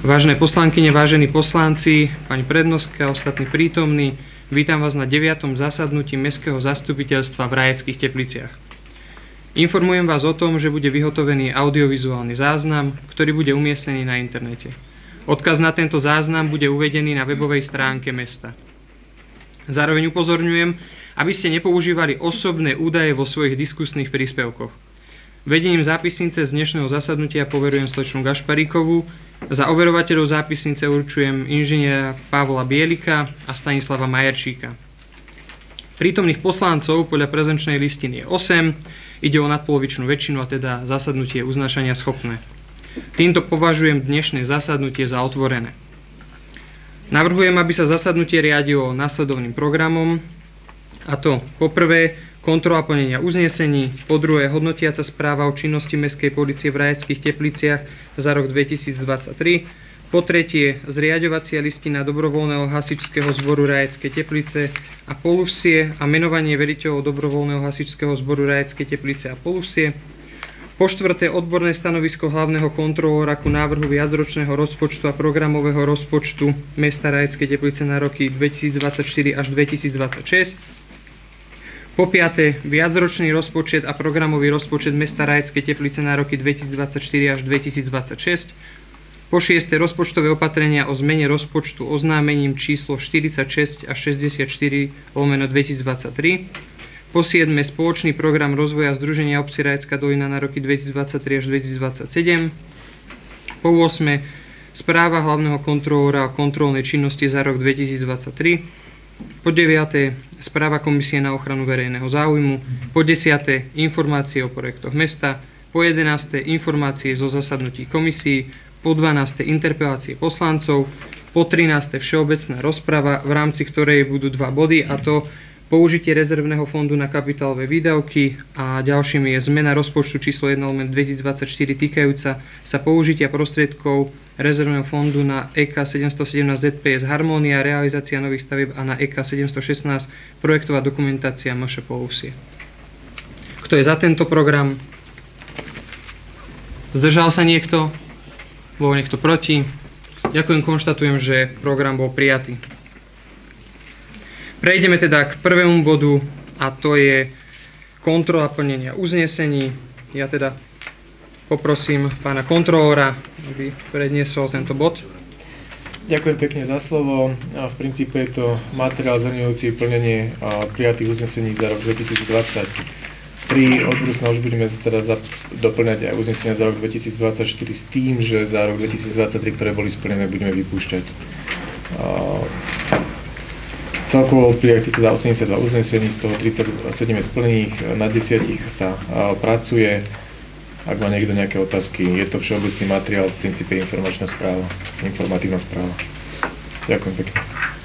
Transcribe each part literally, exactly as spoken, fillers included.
Vážené poslankyne, vážení poslanci, pani prednostka a ostatní prítomní, vítam vás na deviatom zasadnutí Mestského zastupiteľstva v Rajeckých Tepliciach. Informujem vás o tom, že bude vyhotovený audiovizuálny záznam, ktorý bude umiestnený na internete. Odkaz na tento záznam bude uvedený na webovej stránke mesta. Zároveň upozorňujem, aby ste nepoužívali osobné údaje vo svojich diskusných príspevkoch. Vedením zápisnice z dnešného zasadnutia poverujem slečnu Gašparíkovú, za overovateľov zápisnice určujem inžiniera Pavla Bielika a Stanislava Majerčíka. Prítomných poslancov podľa prezenčnej listiny je osem, ide o nadpolovičnú väčšinu a teda zasadnutie je uznášania schopné. Týmto považujem dnešné zasadnutie za otvorené. Navrhujem, aby sa zasadnutie riadilo nasledovným programom, a to poprvé kontrola plnenia uznesení, po druhé hodnotiaca správa o činnosti Mestskej polície v Rajeckých Tepliciach za rok dvetisícdvadsaťtri, po tretie zriaďovacia listina dobrovoľného hasičského zboru Rajecké Teplice a Poluvsie a menovanie veliteľov dobrovoľného hasičského zboru Rajecké Teplice a Poluvsie, po štvrté odborné stanovisko hlavného kontrolóra ku návrhu viacročného rozpočtu a programového rozpočtu mesta Rajecké Teplice na roky dvetisícdvadsaťštyri až dvetisícdvadsaťšesť, po piate viacročný rozpočet a programový rozpočet mesta Rajecké Teplice na roky dvetisícdvadsaťštyri až dvetisícdvadsaťšesť, po šieste rozpočtové opatrenia o zmene rozpočtu oznámením číslo štyridsaťšesť až šesťdesiatštyri lomeno dvetisícdvadsaťtri, po siedme spoločný program rozvoja Združenia obcí Rajecká dolina na roky dvetisícdvadsaťtri až dvetisícdvadsaťsedem, po ôsme správa hlavného kontrolóra o kontrolnej činnosti za rok dvetisícdvadsaťtri, po deviate správa Komisie na ochranu verejného záujmu, po desiate informácie o projektoch mesta, po jedenáste informácie zo zasadnutí komisií, po dvanáste interpelácie poslancov, po trináste všeobecná rozprava, v rámci ktorej budú dva body, a to použitie rezervného fondu na kapitálové výdavky a ďalším je zmena rozpočtu číslo jeden lomeno dvetisícdvadsaťštyri týkajúca sa použitia prostriedkov rezervného fondu na é ká sedemstosedemnásť zet pé es Harmónia, realizácia nových stavieb a na é ká sedemstošestnásť projektová dokumentácia em š Poluvsie. Kto je za tento program? Zdržal sa niekto? Bol niekto proti? Ďakujem, konštatujem, že program bol prijatý. Prejdeme teda k prvému bodu, a to je kontrola plnenia uznesení. Ja teda poprosím pána kontrolóra, aby predniesol tento bod. Ďakujem pekne za slovo. V princípe je to materiál zhrňujúci plnenie prijatých uznesení za rok dvetisícdvadsaťtri. Od budúcna už budeme teda doplňať aj uznesenia za rok dvetisícdvadsaťštyri s tým, že za rok dvetisícdvadsaťtri, ktoré boli splnené, budeme vypúšťať. Celkovo prijatých teda osemdesiatdva uznesení, z toho tridsaťsedem je splnených, na desiatich sa pracuje. Ak má niekto nejaké otázky, je to všeobecný materiál, v princípe informačná správa, informatívna správa. Ďakujem pekne.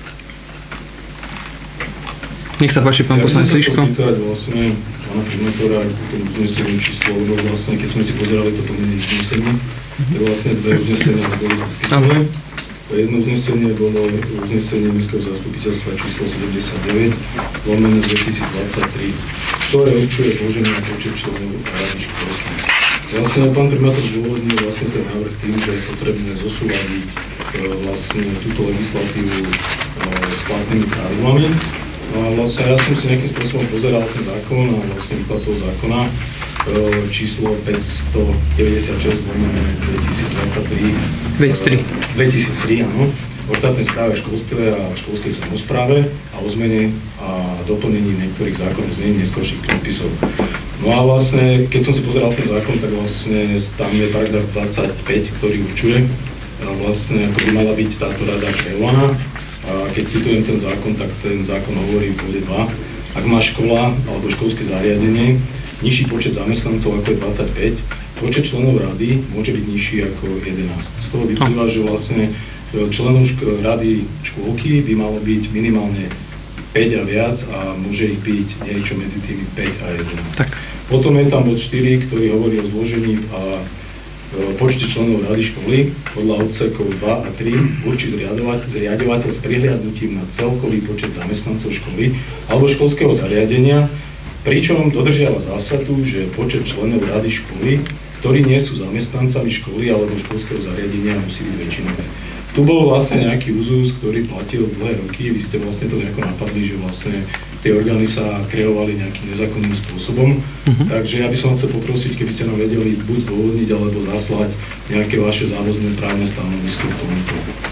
Nech sa páči, pán poslanec Sliško. Ja chcem sa popýtať vlastne pána primátora k tomu uzneseniu číslo, lebo vlastne keď sme si pozerali toto menej uznesenie, tak vlastne dve uznesenia boli podpísané. Jedno uznesenie bolo uznesenie Mestského zastupiteľstva číslo sedemdesiatdeväť lomeno dvetisícdvadsaťtri, ktoré určuje zloženie a počet členov rady škôl. Vlastne pán primátor zdôvodnil vlastne ten návrh tým, že je potrebné zosúladiť e, vlastne túto legislatívu e, s platnými pravidlami. A vlastne ja som si nejakým spôsobom pozeral ten zákon a vlastne výklad toho zákona e, číslo päťstodeväťdesiatšesť lomeno dvetisícdvadsaťtri dvetisíctri, áno, o štátnej správe, školstve a školskej samospráve a o zmene a doplnení niektorých zákonov znení neskorších predpisov. No a vlastne, keď som si pozeral ten zákon, tak vlastne tam je paragraf dvadsaťpäť, ktorý určuje vlastne, ako by mala byť táto rada kreovaná. A keď citujem ten zákon, tak ten zákon hovorí v bode dva, ak má škola alebo školské zariadenie nižší počet zamestnancov ako je dvadsaťpäť, počet členov rady môže byť nižší ako jedenásť. Z toho vyplýva, že vlastne členov šk- rady škôlky by malo byť minimálne päť a viac a môže ich byť niečo medzi tými päť a jedenásť. Tak. Potom je tam bod štyri, ktorý hovorí o zložení a počte členov rady školy. Podľa odsekov dva a tri určí zriaďovateľ s prihliadnutím na celkový počet zamestnancov školy alebo školského zariadenia, pričom dodržiava zásadu, že počet členov rady školy ktorí nie sú zamestnancami školy alebo školského zariadenia, musí byť väčšinové. Tu bol vlastne nejaký úzus, ktorý platil dlhé roky, vy ste vlastne to nejako napadli, že vlastne tie orgány sa kreovali nejakým nezákonným spôsobom. Uh-huh. Takže ja by som chcel poprosiť, keby ste nám vedeli buď zdôvodniť, alebo zaslať nejaké vaše záväzné právne stanovisko k tomuto.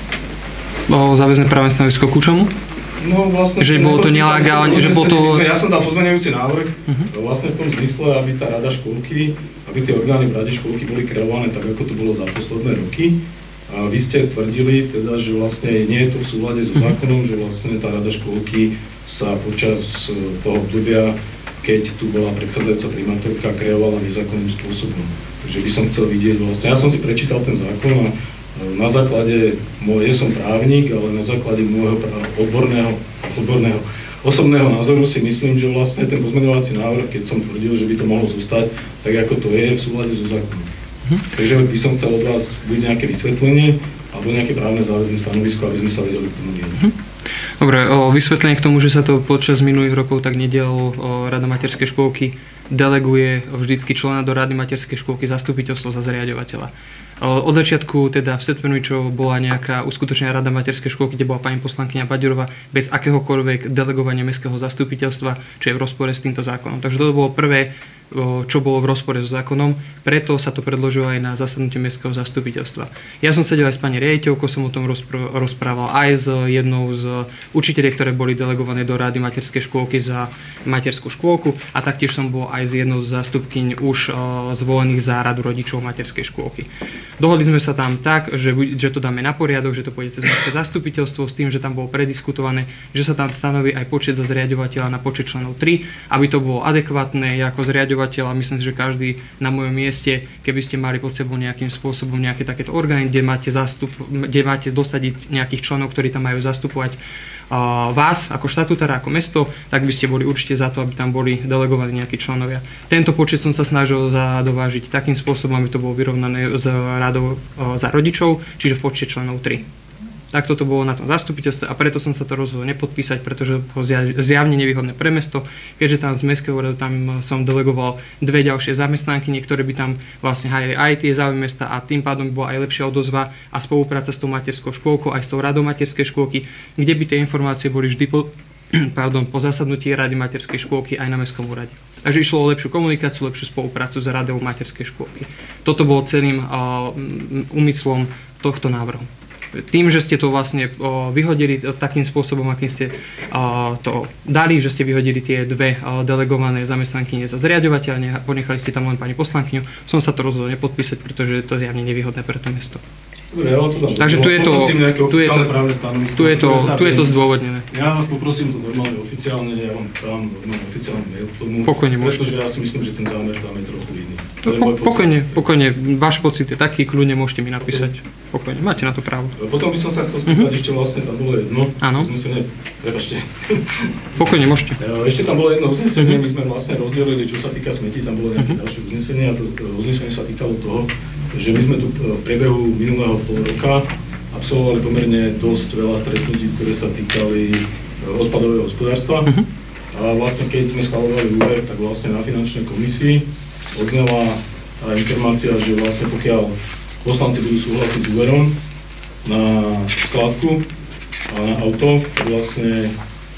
O záväzné právne stanovisko ku čomu? No vlastne... Že bolo to nelegálne, že bolo to... Ja som dal pozmeňujúci návrh, uh-huh. vlastne v tom zmysle, aby tá rada školky, aby tie orgány v rade školky boli kreované tak, ako to bolo za posledné roky. A vy ste tvrdili teda, že vlastne nie je to v súlade so zákonom, že vlastne tá rada školky sa počas toho obdobia, keď tu bola predchádzajúca primátorka, kreovala nezákonným spôsobom. Takže by som chcel vidieť vlastne, ja som si prečítal ten zákon a na základe, nie som právnik, ale na základe môjho odborného, odborného osobného názoru si myslím, že vlastne ten pozmeňovací návrh, keď som tvrdil, že by to mohlo zostať, tak ako to je v súlade so zákonom. Hm. Takže by som chcel od vás buď nejaké vysvetlenie, alebo nejaké právne záväzné stanovisko, aby sme sa vedeli k tomu vyjadriť. Hm. Dobre, o vysvetlenie k tomu, že sa to počas minulých rokov tak nedialo, Rada materskej škôlky deleguje vždycky člena do Rady materskej škôlky zastupiteľstvo za zriaďovateľa. Od začiatku, teda v Setpenovičovo bola nejaká uskutočnená rada materskej škôlky, kde bola pani poslankyňa Baďurová bez akéhokoľvek delegovania mestského zastupiteľstva, čo je v rozpore s týmto zákonom. Takže to bolo prvé, čo bolo v rozpore so zákonom, preto sa to predložilo aj na zasadnutie mestského zastupiteľstva. Ja som sedel aj s pani riaditeľkou, som o tom rozpr- rozprával aj s jednou z učiteľiek, ktoré boli delegované do Rady materskej škôlky za materskú škôlku, a taktiež som bol aj s jednou z zástupkyň už zvolených za Radu rodičov materskej škôlky. Dohodli sme sa tam tak, že, že to dáme na poriadok, že to pôjde cez mestské zastupiteľstvo s tým, že tam bolo prediskutované, že sa tam stanoví aj počet za zriaďovateľa na počet členov tri, aby to bolo adekvátne. Ja ako zriaďovateľ, a myslím si, že každý na mojom mieste, keby ste mali pod sebou nejakým spôsobom nejaké takéto orgány, kde máte, zastup, kde máte dosadiť nejakých členov, ktorí tam majú zastupovať uh, vás ako štatútára, ako mesto, tak by ste boli určite za to, aby tam boli delegovaní nejakí členovia. Tento počet som sa snažil zadovážiť takým spôsobom, aby to bolo vyrovnané s radou uh, za rodičov, čiže v počte členov tri. Tak toto bolo na tom zastupiteľstve a preto som sa to rozhodol nepodpísať, pretože to zjavne nevýhodné pre mesto, keďže tam z mestského úradu tam som delegoval dve ďalšie zamestnanky, niektoré by tam vlastne hájili aj tie záujmy mesta a tým pádom by bola aj lepšia odozva a spolupráca s tou materskou škôlkou, aj s tou radou materskej škôlky, kde by tie informácie boli vždy po, pardon, po zasadnutí rady materskej škôlky aj na mestskom úrade. Takže išlo o lepšiu komunikáciu, lepšiu spoluprácu s radou materskej škôlky. Toto bolo celým uh, úmyslom tohto návrhu. Tým, že ste to vlastne o, vyhodili takým spôsobom, akým ste o, to dali, že ste vyhodili tie dve o, delegované zamestnankyne za zriaďovateľa, ponechali ste tam len pani poslankyňu, som sa to rozhodol nepodpísať, pretože je to zjavne nevýhodné pre to mesto. Dobre, ja to tam Takže tu je to, tu je to, tu je to, tu je to zdôvodnené. Ja vás poprosím to normálne oficiálne, ja vám dám normálne oficiálne mail k tomu, pokojne môžete. Pretože ja si myslím, že ten zámer tam je trochu iný. Po, pokojne, pokojne, váš pocit je taký, kľudne môžete mi napísať. Pokojne, máte na to právo. Potom by som sa chcel spýtať, uh-huh. ešte vlastne tam bolo jedno. Áno. Uznesenie, prepačte. Pokojne, môžete. Ešte tam bolo jedno uznesenie, uh-huh. my sme vlastne rozdelili, čo sa týka smetí, tam bolo nejaké uh-huh. ďalšie uznesenie a to uznesenie sa týkalo toho, že my sme tu v priebehu minulého pol roka absolvovali pomerne dosť veľa stretnutí, ktoré sa týkali odpadového hospodárstva. Uh-huh. A vlastne keď sme schvaľovali úver, tak vlastne na finančnej komisii odznela tá informácia, že vlastne pokiaľ poslanci budú súhlasiť s úverom na skladku a na auto, tak vlastne,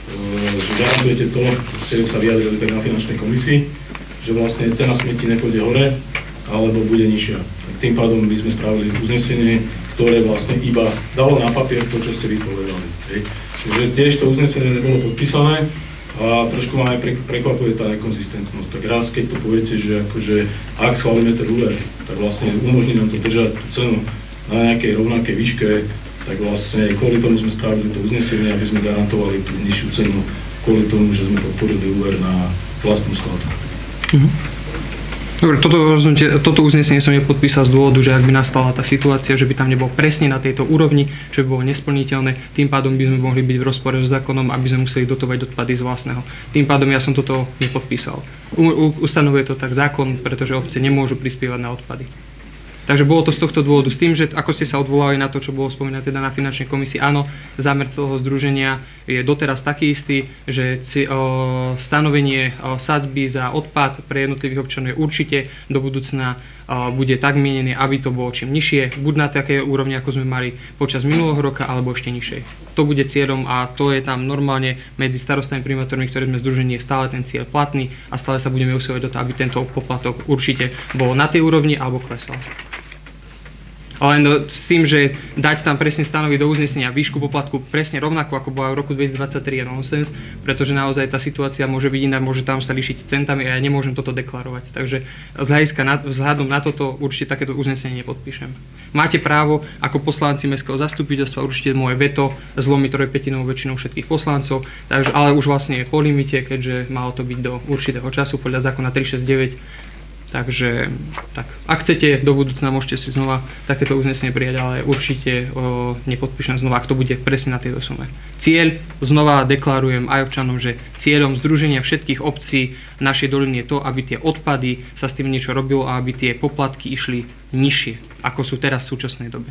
že garantujete to, ste sa vyjadrili tak na finančnej komisii, že vlastne cena smetí nepôjde hore, alebo bude nižšia. Tak tým pádom by sme spravili uznesenie, ktoré vlastne iba dalo na papier to, čo ste vypovedali. Takže tiež to uznesenie nebolo podpísané, a trošku ma aj prekvapuje tá nekonzistentnosť. Tak raz, keď to poviete, že akože ak schválime ten úver, tak vlastne umožní nám to držať tú cenu na nejakej rovnakej výške, tak vlastne kvôli tomu sme spravili to uznesenie, aby sme garantovali tú nižšiu cenu, kvôli tomu, že sme podporili úver na vlastnú skladku. Mm-hmm. Dobre, toto, toto uznesenie som nepodpísal z dôvodu, že ak by nastala tá situácia, že by tam nebol presne na tejto úrovni, čo by bolo nesplniteľné, tým pádom by sme mohli byť v rozpore s zákonom, aby sme museli dotovať odpady z vlastného. Tým pádom ja som toto nepodpísal. U, u, ustanovuje to tak zákon, pretože obce nemôžu prispievať na odpady. Takže bolo to z tohto dôvodu. S tým, že ako ste sa odvolali na to, čo bolo spomínané teda na finančnej komisii, áno, zámer celého združenia je doteraz taký istý, že o, stanovenie o, sadzby za odpad pre jednotlivých občanov je určite do budúcna bude tak mienený, aby to bolo čím nižšie, buď na také úrovni, ako sme mali počas minulého roka, alebo ešte nižšie. To bude cieľom a to je tam normálne medzi starostami primátormi, ktoré sme združení, je stále ten cieľ platný a stále sa budeme usilovať o to, aby tento poplatok určite bol na tej úrovni alebo klesal. Len s tým, že dať tam presne stanoviť do uznesenia výšku poplatku presne rovnako, ako bola v roku dvetisícdvadsaťtri, je nonsens, pretože naozaj tá situácia môže byť iná, môže tam sa líšiť centami a ja nemôžem toto deklarovať. Takže z hľadiska na, vzhľadom na toto určite takéto uznesenie nepodpíšem. Máte právo ako poslanci mestského zastupiteľstva určite moje veto zlomiť trojpätinovou väčšinou všetkých poslancov, takže, ale už vlastne je po limite, keďže malo to byť do určitého času podľa zákona tristošesťdesiatdeväť. Takže tak, ak chcete, do budúcna môžete si znova takéto uznesenie prijať, ale určite o, nepodpíšem znova, ak to bude presne na tejto sume. Cieľ, znova deklarujem aj občanom, že cieľom združenia všetkých obcí našej doliny je to, aby tie odpady sa s tým niečo robilo a aby tie poplatky išli nižšie, ako sú teraz v súčasnej dobe.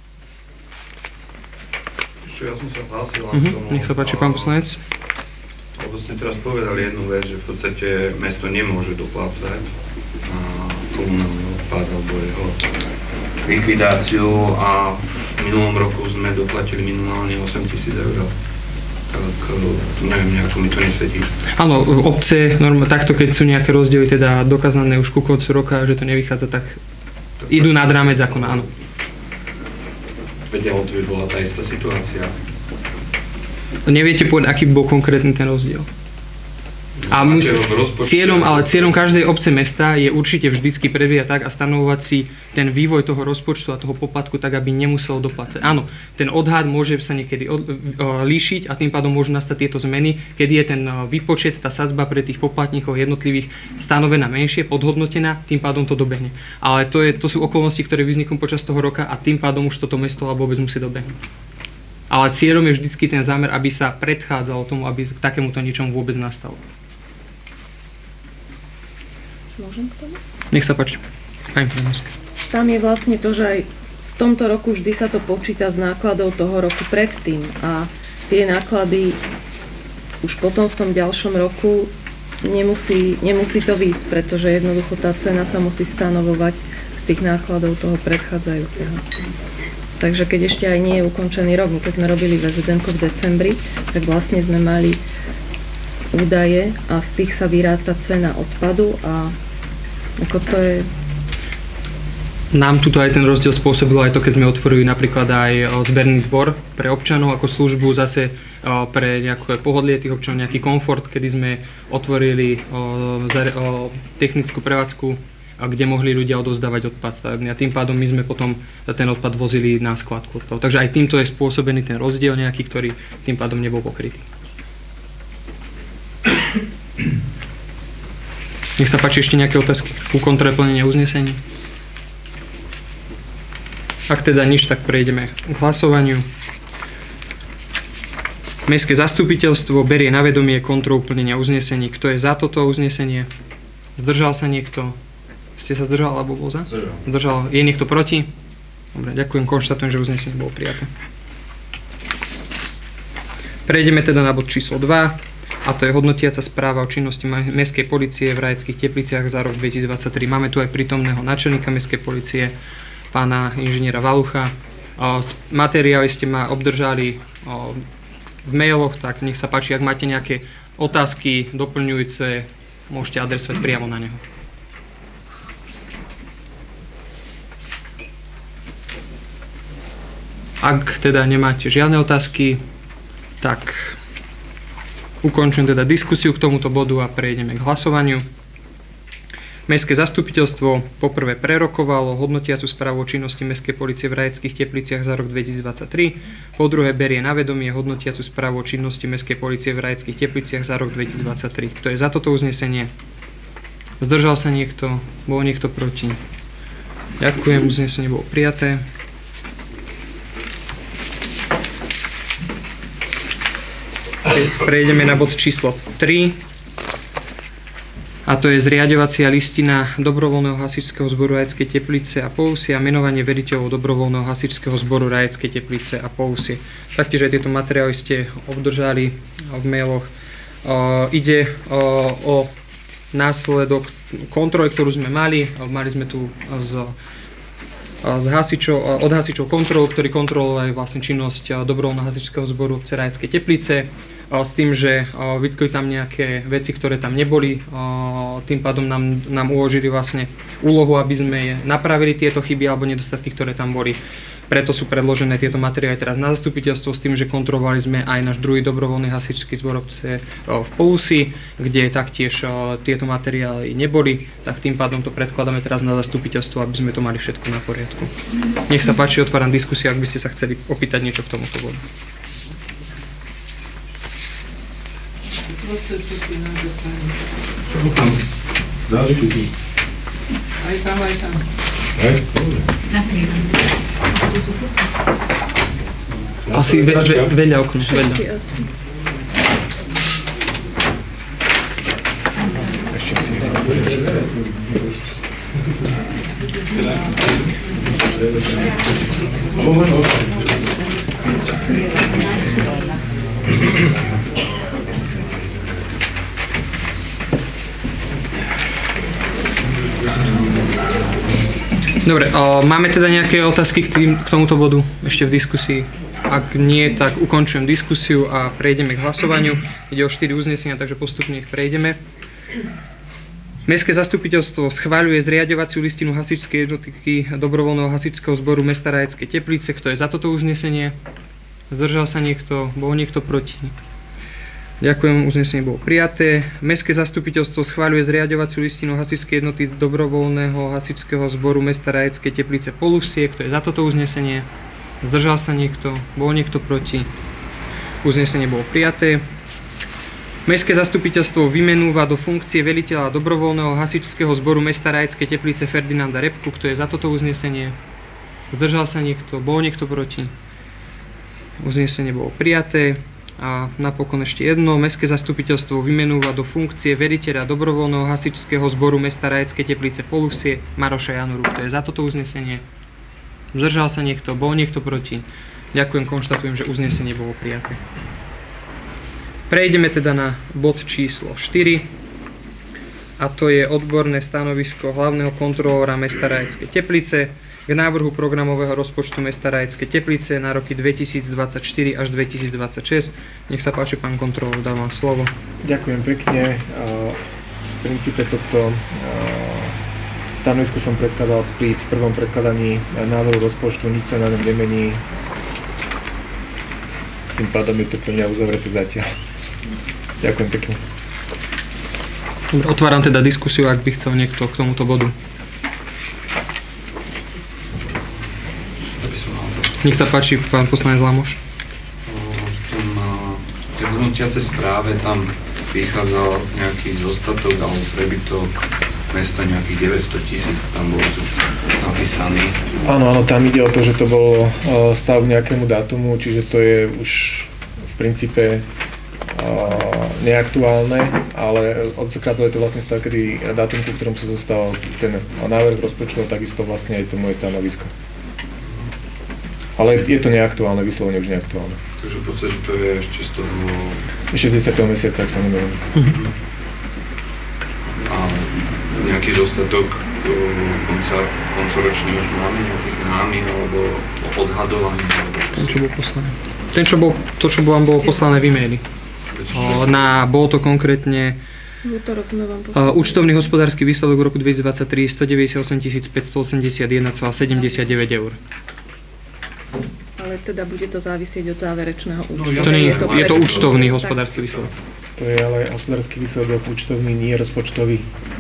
Ja som sa hlásil uh-huh. k tomu. Nech sa páči, pán poslanec. Lebo ste teraz povedali jednu vec, že v podstate mesto nemôže doplácať na komunálny odpad alebo jeho likvidáciu a v minulom roku sme doplatili minimálne osem tisíc eur. Tak neviem, nejako mi to nesedí. Áno, obce, normálne takto, keď sú nejaké rozdiely teda dokázané už ku koncu roka, že to nevychádza, tak idú nad rámec zákona, áno. Veď to by bola tá istá situácia. Neviete povedať, aký bol konkrétny ten rozdiel? A musí, cieľom, ale cieľom každej obce mesta je určite vždycky predvíjať tak a stanovovať si ten vývoj toho rozpočtu a toho poplatku tak, aby nemuselo doplácať. Áno, ten odhad môže sa niekedy od, o, líšiť a tým pádom môžu nastať tieto zmeny, kedy je ten výpočet, tá sadzba pre tých poplatníkov jednotlivých stanovená menšie, podhodnotená, tým pádom to dobehne. Ale to, je, to sú okolnosti, ktoré vzniknú počas toho roka a tým pádom už toto mesto alebo vôbec musí dobehnúť. Ale cieľom je vždycky ten zámer, aby sa predchádzalo tomu, aby k takémuto niečomu vôbec nastalo. Môžem k tomu? Nech sa páči. Pani Prednoská. Tam je vlastne to, že aj v tomto roku vždy sa to počíta z nákladov toho roku predtým a tie náklady už potom v tom ďalšom roku nemusí, nemusí to výjsť, pretože jednoducho tá cena sa musí stanovovať z tých nákladov toho predchádzajúceho. Takže keď ešte aj nie je ukončený rok, keď sme robili vé zet enko v decembri, tak vlastne sme mali údaje a z tých sa vyráta cena odpadu a ako to je... Nám tuto aj ten rozdiel spôsobilo aj to, keď sme otvorili napríklad aj zberný dvor pre občanov ako službu zase pre nejaké pohodlie tých občanov, nejaký komfort, kedy sme otvorili technickú prevádzku, kde mohli ľudia odovzdávať odpad stavebný a tým pádom my sme potom ten odpad vozili na skladku odpadov. Takže aj týmto je spôsobený ten rozdiel nejaký, ktorý tým pádom nebol pokrytý. Nech sa páči ešte nejaké otázky ku kontrole plnenia uznesení. Ak teda nič, tak prejdeme k hlasovaniu. Mestské zastupiteľstvo berie na vedomie kontrolu plnenia uznesení. Kto je za toto uznesenie? Zdržal sa niekto? Ste sa zdržal alebo bol za? Zdržal. Zdržal. Je niekto proti? Dobre, ďakujem, konštatujem, že uznesenie bolo prijaté. Prejdeme teda na bod číslo dva. A to je hodnotiaca správa o činnosti Mestskej polície v Rajeckých Tepliciach za rok dvetisícdvadsaťtri. Máme tu aj prítomného náčelníka Mestskej polície, pána inžiniera Valucha. Materiály ste ma obdržali v mailoch, tak nech sa páči, ak máte nejaké otázky doplňujúce, môžete adresovať priamo na neho. Ak teda nemáte žiadne otázky, tak ukončujem teda diskusiu k tomuto bodu a prejdeme k hlasovaniu. Mestské zastupiteľstvo poprvé prerokovalo hodnotiacu správu o činnosti Mestskej polície v Rajeckých Tepliciach za rok dvetisícdvadsaťtri. Po druhé berie na vedomie hodnotiacu správu o činnosti Mestskej polície v Rajeckých Tepliciach za rok dvetisícdvadsaťtri. Kto je za toto uznesenie? Zdržal sa niekto? Bol niekto proti? Ďakujem, uznesenie bolo prijaté. Prejdeme na bod číslo tri. A to je zriaďovacia listina dobrovoľného hasičského zboru Rajeckej Teplice a Poúsie a menovanie veliteľov dobrovoľného hasičského zboru Rajeckej Teplice a Poúsie. Taktiež aj tieto materiály ste obdržali v mailoch. O, ide o, o následok kontrole, ktorú sme mali. Mali sme tu z, z hasičov, od hasičov kontrolu, ktorí kontrolovali vlastne činnosť dobrovoľného hasičského zboru Rajeckej Teplice, s tým, že vytkli tam nejaké veci, ktoré tam neboli. Tým pádom nám, nám uložili vlastne úlohu, aby sme napravili tieto chyby alebo nedostatky, ktoré tam boli. Preto sú predložené tieto materiály teraz na zastupiteľstvo s tým, že kontrolovali sme aj náš druhý dobrovoľný hasičský zbor obce v Polusi, kde taktiež tieto materiály neboli, tak tým pádom to predkladáme teraz na zastupiteľstvo, aby sme to mali všetko na poriadku. Nech sa páči, otváram diskusiu, ak by ste sa chceli opýtať niečo k tomuto bodu. Aj tam, aj tam. Aj? Dobre. Asi ve, ve, veľa okno, veľa. Ešte si Dobre, máme teda nejaké otázky k, tým, k tomuto bodu ešte v diskusii? Ak nie, tak ukončujem diskusiu a prejdeme k hlasovaniu. Ide o štyri uznesenia, takže postupne ich prejdeme. Mestské zastupiteľstvo schvaľuje zriaďovaciu listinu hasičskej jednotky dobrovoľného hasičského zboru mesta Rajeckej Teplice. Kto je za toto uznesenie? Zdržal sa niekto? Bol niekto proti? Ďakujem, uznesenie bolo prijaté. Mestské zastupiteľstvo schvaľuje zriaďovaciu listinu hasičskej jednoty dobrovoľného hasičského zboru mesta Rajeckej Teplice Polusie. Kto je za toto uznesenie? Zdržal sa niekto? Bol niekto proti? Uznesenie bolo prijaté. Mestské zastupiteľstvo vymenúva do funkcie veliteľa dobrovoľného hasičského zboru mesta Rajeckej Teplice Ferdinanda Repku. Kto je za toto uznesenie? Zdržal sa niekto? Bol niekto proti? Uznesenie bolo prijaté. A napokon ešte jedno. Mestské zastupiteľstvo vymenúva do funkcie veliteľa dobrovoľného hasičského zboru mesta Rajeckej Teplice Polusie Maroša Januru. Kto je za toto uznesenie? Zdržal sa niekto? Bol niekto proti? Ďakujem, konštatujem, že uznesenie bolo prijaté. Prejdeme teda na bod číslo štyri. A to je odborné stanovisko hlavného kontrolóra mesta Rajeckej Teplice k návrhu programového rozpočtu mesta Rajeckej Teplice na roky dvetisícdvadsaťštyri až dvetisícdvadsaťšesť. Nech sa páči, pán kontrolór, dávam slovo. Ďakujem pekne. V princípe toto stanovisko som predkladal pri prvom predkladaní návrhu rozpočtu, nič sa na ňom nemení. Tým pádom je to pre mňa uzavreté zatiaľ. Ďakujem pekne. Dobre, otváram teda diskusiu, ak by chcel niekto k tomuto bodu. Nech sa páči, pán poslanec Lamoš. V tej hodnotiacej správe tam vychádzal nejaký zostatok alebo prebytok mesta, nejakých deväťsto tisíc, tam bol napísaný. Áno, áno, tam ide o to, že to bolo stav k nejakému dátumu, čiže to je už v princípe neaktuálne, ale odzrkadľuje to vlastne stav, kedy dátum, ku ktorom sa zostal ten návrh rozpočtu, takisto vlastne aj to moje stanovisko. Ale je to neaktuálne, vyslovene už neaktuálne. Takže v podstate to je ešte z toho... Ešte z desiateho mesiaca, ak sa nemýlim. Mhm. A nejaký zostatok konca, koncoročný už máme nejaký známy alebo odhadovaný? Ten, čo bol poslané. Ten, čo bol, to, čo vám bolo poslané v e-maili. Na, bolo to konkrétne v útorok sme vám poslali. Účtovný hospodársky výsledok v roku dvetisícdvadsaťtri stodeväťdesiatosem tisíc päťstoosemdesiatjeden celá sedemdesiatdeväť eur. Ale teda bude to závisieť od záverečného účtu. No, to nie, je, to, je to účtovný hospodársky výsledok. To je ale hospodársky výsledok účtovný, nie rozpočtový.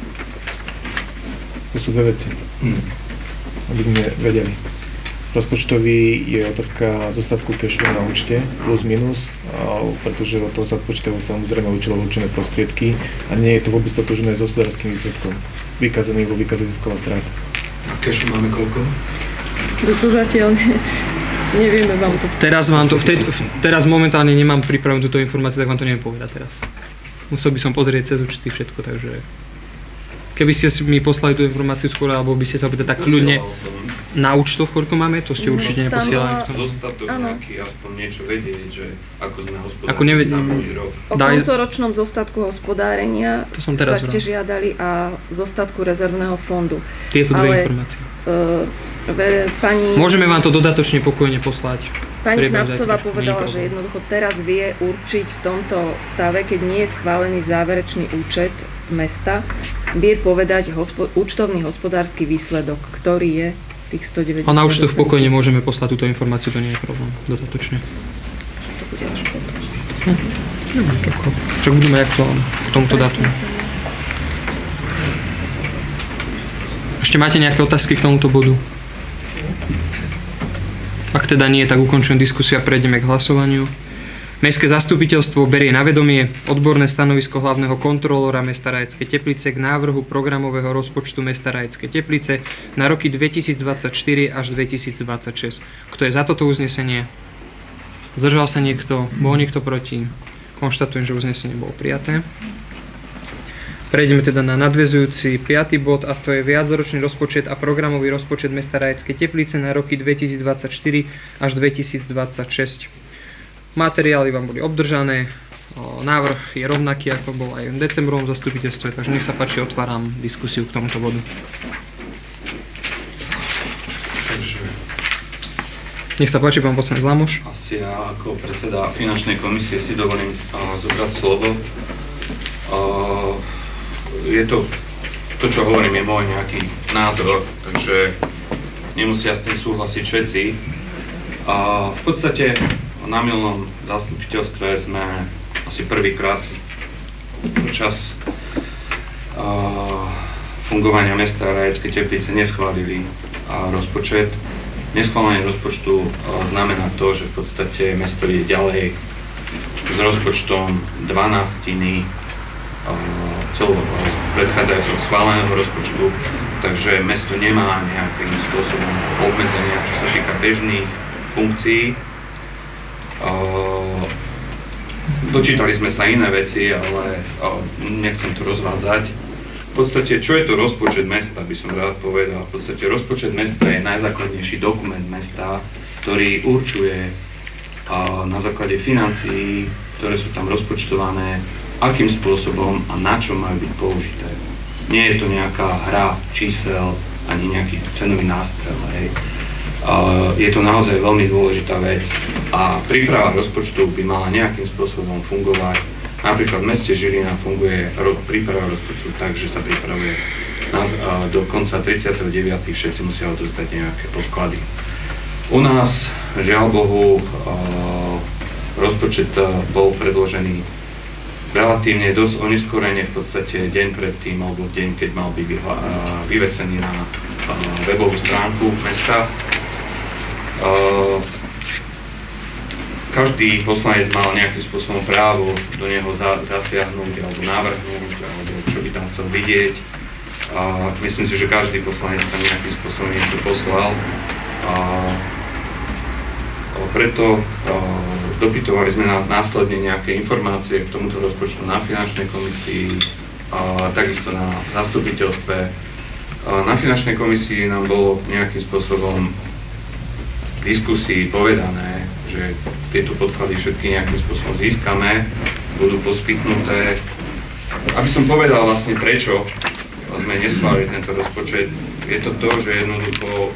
To sú dve veci, hmm. aby sme vedeli. Rozpočtový je otázka zostatku cashu na účte, plus minus, pretože od toho sa odpočítajú samozrejme účelovo určené prostriedky a nie je to vôbec totožné s hospodárskym výsledkom, vykazaný vo výkaze zisková stráta. A cashu máme koľko? To zatiaľ ne, nevieme vám to. Teraz, vám to v tej, teraz momentálne nemám pripravenú túto informáciu, tak vám to neviem povedať teraz. Musel by som pozrieť cez účty všetko, takže... Keby ste mi poslali tú informáciu skôr, alebo by ste sa opýtali tak ľudne na účtoch, koľko máme, to ste určite No, tam neposielali. bola- Dostatok Áno. nejaký, aspoň niečo vedieť, že ako sme hospodárili Ako neved- za minulý rok. O Daj- koncoročnom zostatku hospodárenia To som sa teraz ste bral. žiadali a zostatku rezervného fondu. Tieto dve Ale- informácie. Uh, ve, pani Môžeme vám to dodatočne pokojne poslať. pani Priebehu Knapcová zajtrajška, povedala, nie je že jednoducho teraz vie určiť v tomto stave, keď nie je schválený záverečný účet mesta, vie povedať hospo- účtovný hospodársky výsledok, ktorý je tých stodeväťdesiatosem A na účtoch pokojne tisíc. môžeme poslať túto informáciu, to nie je problém, dodatočne. To bude až potom. Však budeme aktuálne k tomuto dátumu. Presne sa. Ešte máte nejaké otázky k tomuto bodu? Ak teda nie, tak ukončujem diskusiu a prejdeme k hlasovaniu. Mestské zastupiteľstvo berie na vedomie odborné stanovisko hlavného kontrolóra mesta Rajecké Teplice k návrhu programového rozpočtu mesta Rajecké Teplice na roky dvetisícdvadsaťštyri až dvetisícdvadsaťšesť. Kto je za toto uznesenie? Zdržal sa niekto? Bol niekto proti? Konštatujem, že uznesenie bolo prijaté. Prejdeme teda na nadväzujúci piaty bod, a to je viacročný rozpočet a programový rozpočet mesta Rajecké Teplice na roky dvetisícdvadsaťštyri až dvetisícdvadsaťšesť. Materiály vám boli obdržané, návrh je rovnaký, ako bol aj v decembrovom zastupiteľstve, takže nech sa páči, otváram diskusiu k tomuto bodu. Takže Nech sa páči, pán poslanec Lamoš. asi ja ako predseda finančnej komisie si dovolím uh, zobrať slovo. Uh, je to, to čo hovorím, je môj nejaký názor, takže nemusia s tým súhlasiť všetci. Uh, v podstate na milnom zastupiteľstve sme asi prvýkrát počas uh, fungovania mesta Rajecké Teplice neschválili uh, rozpočet. Neschválenie rozpočtu uh, znamená to, že v podstate mesto ide ďalej s rozpočtom dvanáctiny uh, celého predchádzajúceho schváleného rozpočtu, takže mesto nemá nejakým spôsobom obmedzenia, čo sa týka bežných funkcií. Uh, dočítali sme sa iné veci, ale uh, nechcem to rozvádzať. V podstate, čo je to rozpočet mesta, by som rád povedal. V podstate rozpočet mesta je najzákladnejší dokument mesta, ktorý určuje uh, na základe financií, ktoré sú tam rozpočtované, akým spôsobom a na čo majú byť použité. Nie je to nejaká hra čísel, ani nejaký cenový nástrel. Hej. Uh, je to naozaj veľmi dôležitá vec a príprava rozpočtu by mala nejakým spôsobom fungovať. Napríklad v meste Žilina funguje ro- príprava rozpočtu tak, že sa pripravuje na, uh, do konca tridsiateho deviateho všetci musia odozdať nejaké podklady. U nás, žiaľ Bohu, uh, rozpočet uh, bol predložený relatívne dosť oneskorene, v podstate deň predtým, alebo deň, keď mal byť vyhla- uh, vyvesený na uh, webovú stránku mesta. Uh, každý poslanec mal nejakým spôsobom právo do neho za, zasiahnuť alebo navrhnúť, alebo čo by tam chcel vidieť. Uh, myslím si, že každý poslanec tam nejakým spôsobom niečo poslal. Uh, preto uh, dopytovali sme na, následne nejaké informácie k tomuto rozpočtu na finančnej komisii, uh, takisto na zastupiteľstve. Uh, na finančnej komisii nám bolo nejakým spôsobom diskusii povedané, že tieto podklady všetky nejakým spôsobom získame, budú poskytnuté. Aby som povedal vlastne prečo sme neschválili tento rozpočet, je to to, že jednoducho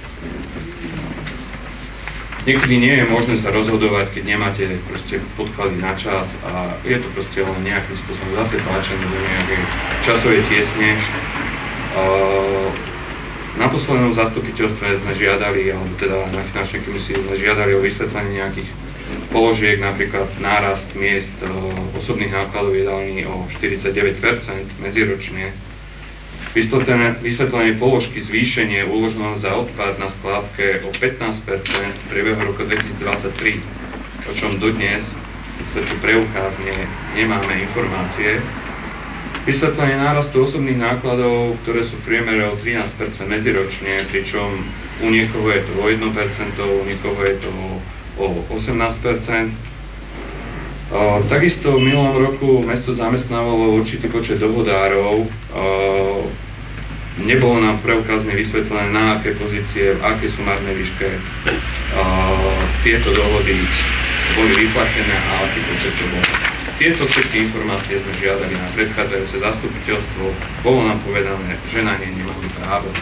niekedy nie je možné sa rozhodovať, keď nemáte proste podklady na čas a je to proste len nejakým spôsobom zase tlačené do nejakej časovej tiesne. Uh, Na poslednom zastupiteľstve sme žiadali, alebo teda na finančnej komisii sme žiadali o vysvetlenie nejakých položiek, napríklad nárast miest e, osobných nákladov jedálni o štyridsaťdeväť percent medziročne. Vysvetlenie, vysvetlenie položky zvýšenie uloženého za odpad na skládke o pätnásť percent v priebehu roku dvetisícdvadsaťtri, o čom dodnes sa tu preukázne nemáme informácie. Vysvetlenie nárastu osobných nákladov, ktoré sú v priemere o trinásť percent medziročne, pričom u niekoho je to o jedno percento, u niekoho je to o osemnásť percent. Uh, takisto v minulom roku mesto zamestnávalo určitý počet dohodárov. Uh, nebolo nám preukazne vysvetlené, na aké pozície, v aké sumárnej výške uh, tieto dohody boli vyplatené a aký počet to bol. Tieto všetky informácie sme žiadali na predchádzajúce zastupiteľstvo. Bolo nám povedané, že na ne nemáme právo.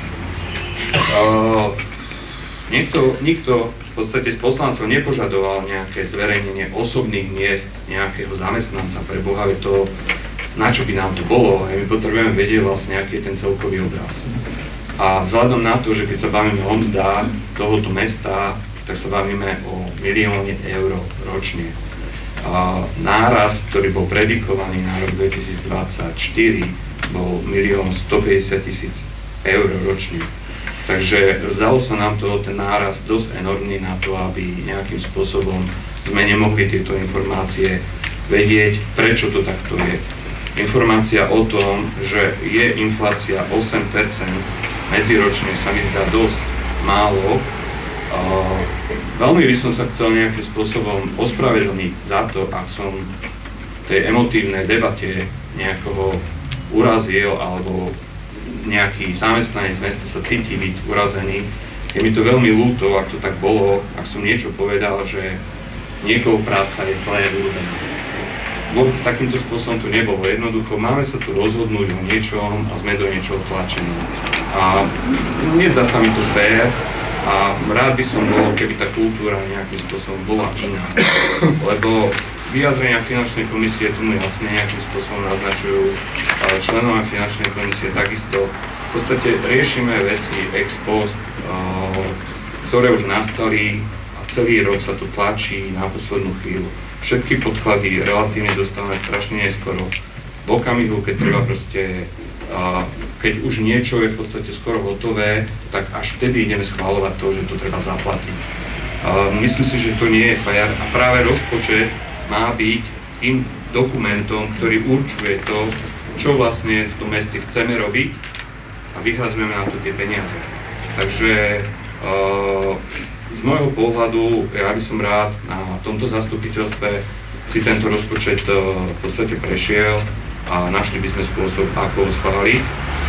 Uh, niekto, nikto v podstate z poslancov nepožadoval nejaké zverejnenie osobných miest nejakého zamestnanca. Pre Boha, je to, na čo by nám to bolo, a my potrebujeme vedieť vlastne, aký je ten celkový obraz. A vzhľadom na to, že keď sa bavíme o mzdách tohoto mesta, tak sa bavíme o milióne eur ročne. A nárast, ktorý bol predikovaný na rok dvetisícdvadsaťštyri, bol milión stopäťdesiat tisíc eur ročne. Takže zdalo sa nám to, ten nárast dosť enormný na to, aby nejakým spôsobom sme nemohli tieto informácie vedieť, prečo to takto je. Informácia o tom, že je inflácia osem percent medziročne, sa mi zdá dosť málo. Uh, veľmi by som sa chcel nejakým spôsobom ospravedlniť za to, ak som v tej emotívnej debate nejakoho urazil alebo nejaký zamestnanec mesta sa cíti byť urazený. Je mi to veľmi ľúto, ak to tak bolo, ak som niečo povedal, že niekoho práca je zlé urobená. Vôbec takýmto spôsobom to nebolo. Jednoducho máme sa tu rozhodnúť o niečom a sme do niečoho tlačení. A nezdá sa mi to fér a rád by som bol, keby tá kultúra nejakým spôsobom bola iná. Lebo vyjadrenia finančnej komisie tomu jasne nejakým spôsobom naznačujú, ale členovia finančnej komisie takisto. V podstate riešime veci ex post, ktoré už nastali a celý rok sa tu tlačí na poslednú chvíľu. Všetky podklady relatívne dostávame strašne neskoro. V okamihu, keď treba proste, keď už niečo je v podstate skoro hotové, tak až vtedy ideme schvaľovať to, že to treba zaplatiť. Myslím si, že to nie je fair a práve rozpočet má byť tým dokumentom, ktorý určuje to, čo vlastne v tom meste chceme robiť a vyhrazujeme na to tie peniaze. Takže uh, z môjho pohľadu, ja by som rád na tomto zastupiteľstve si tento rozpočet uh, v podstate prešiel a našli by sme spôsob, ako ho schváliť.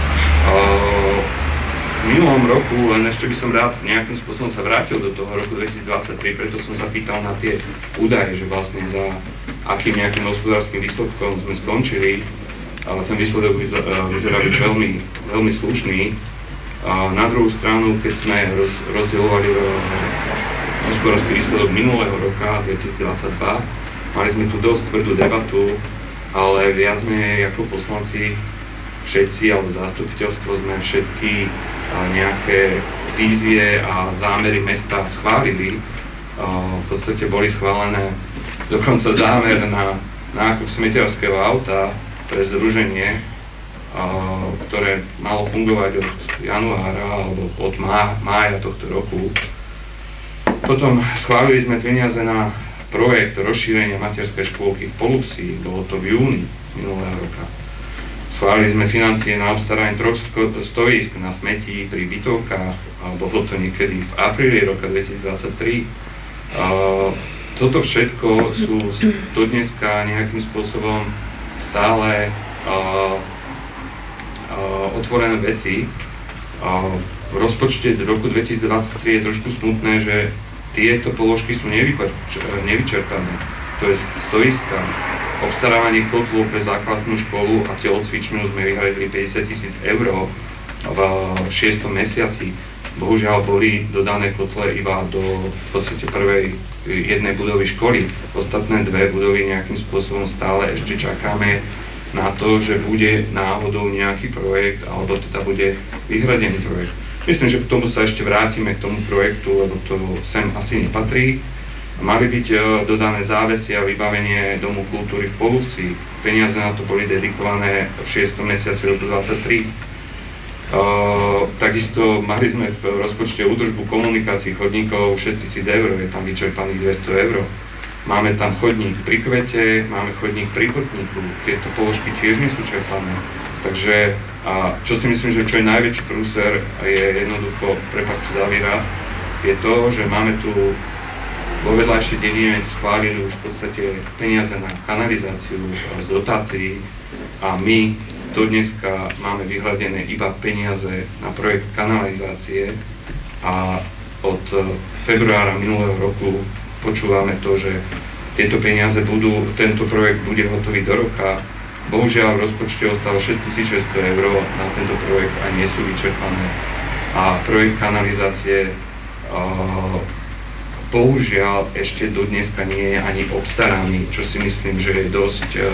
Uh, v minulom roku, len ešte by som rád nejakým spôsobom sa vrátil do toho roku dvetisícdvadsaťtri, preto som sa pýtal na tie údaje, že vlastne za akým nejakým hospodárskym výsledkom sme skončili, ale ten výsledok vyzerá byť veľmi, veľmi slušný. A na druhú stranu, keď sme roz, rozdielovali hospodársky výsledok minulého roka, dvetisícdvadsaťdva, mali sme tu dosť tvrdú debatu, ale viac menej ako poslanci všetci, alebo zástupiteľstvo sme všetky nejaké vízie a zámery mesta schválili. V podstate boli schválené dokonca zámer na nákup smetierského auta pre združenie, ktoré malo fungovať od januára alebo od má, mája tohto roku. Potom schválili sme peniaze na projekt rozšírenia materskej škôlky v Polupsi, bolo to v júni minulého roka. Schválili sme financie na obstaranie troch stojísk na smetí pri bytovkách, bolo to niekedy v apríli roka dvetisícdvadsaťtri. Toto všetko sú do dneska nejakým spôsobom stále otvorené veci. V rozpočte roku dvetisícdvadsaťtri je trošku smutné, že tieto položky sú nevyčerpané. To je stoiska, obstarávanie kotlov pre základnú školu a telocvičňu sme vyhradili päťdesiat tisíc eur v šiestom mesiaci. Bohužiaľ boli dodané kotle iba do v podstate prvej jednej budovy školy. Ostatné dve budovy nejakým spôsobom stále ešte čakáme na to, že bude náhodou nejaký projekt, alebo teda bude vyhradený projekt. Myslím, že k tomu sa ešte vrátime, k tomu projektu, lebo to sem asi nepatrí. Mali byť dodané závesy a vybavenie Domu kultúry v Polupsi. Peniaze na to boli dedikované v šiestom mesiaci roku dvadsaťtri. Uh, takisto mali sme v rozpočte údržbu komunikácií chodníkov šesťtisíc eur, je tam vyčerpaných dvesto eur. Máme tam chodník pri Kvete, máme chodník pri Plotníku, tieto položky tiež nie sú čerpané. Takže, a čo si myslím, že čo je najväčší prúser, je jednoducho, prepáčte za výraz, je to, že máme tu vo vedľajšej dedine schválili už v podstate peniaze na kanalizáciu z dotácií a my do dneska máme vyhľadené iba peniaze na projekt kanalizácie a od februára minulého roku počúvame to, že tieto peniaze budú, tento projekt bude hotový do roka. Bohužiaľ v rozpočte ostalo šesťtisícšesťsto eur na tento projekt a nie sú vyčerpané. A projekt kanalizácie uh, bohužiaľ ešte do dneska nie je ani obstaraný, čo si myslím, že je dosť uh,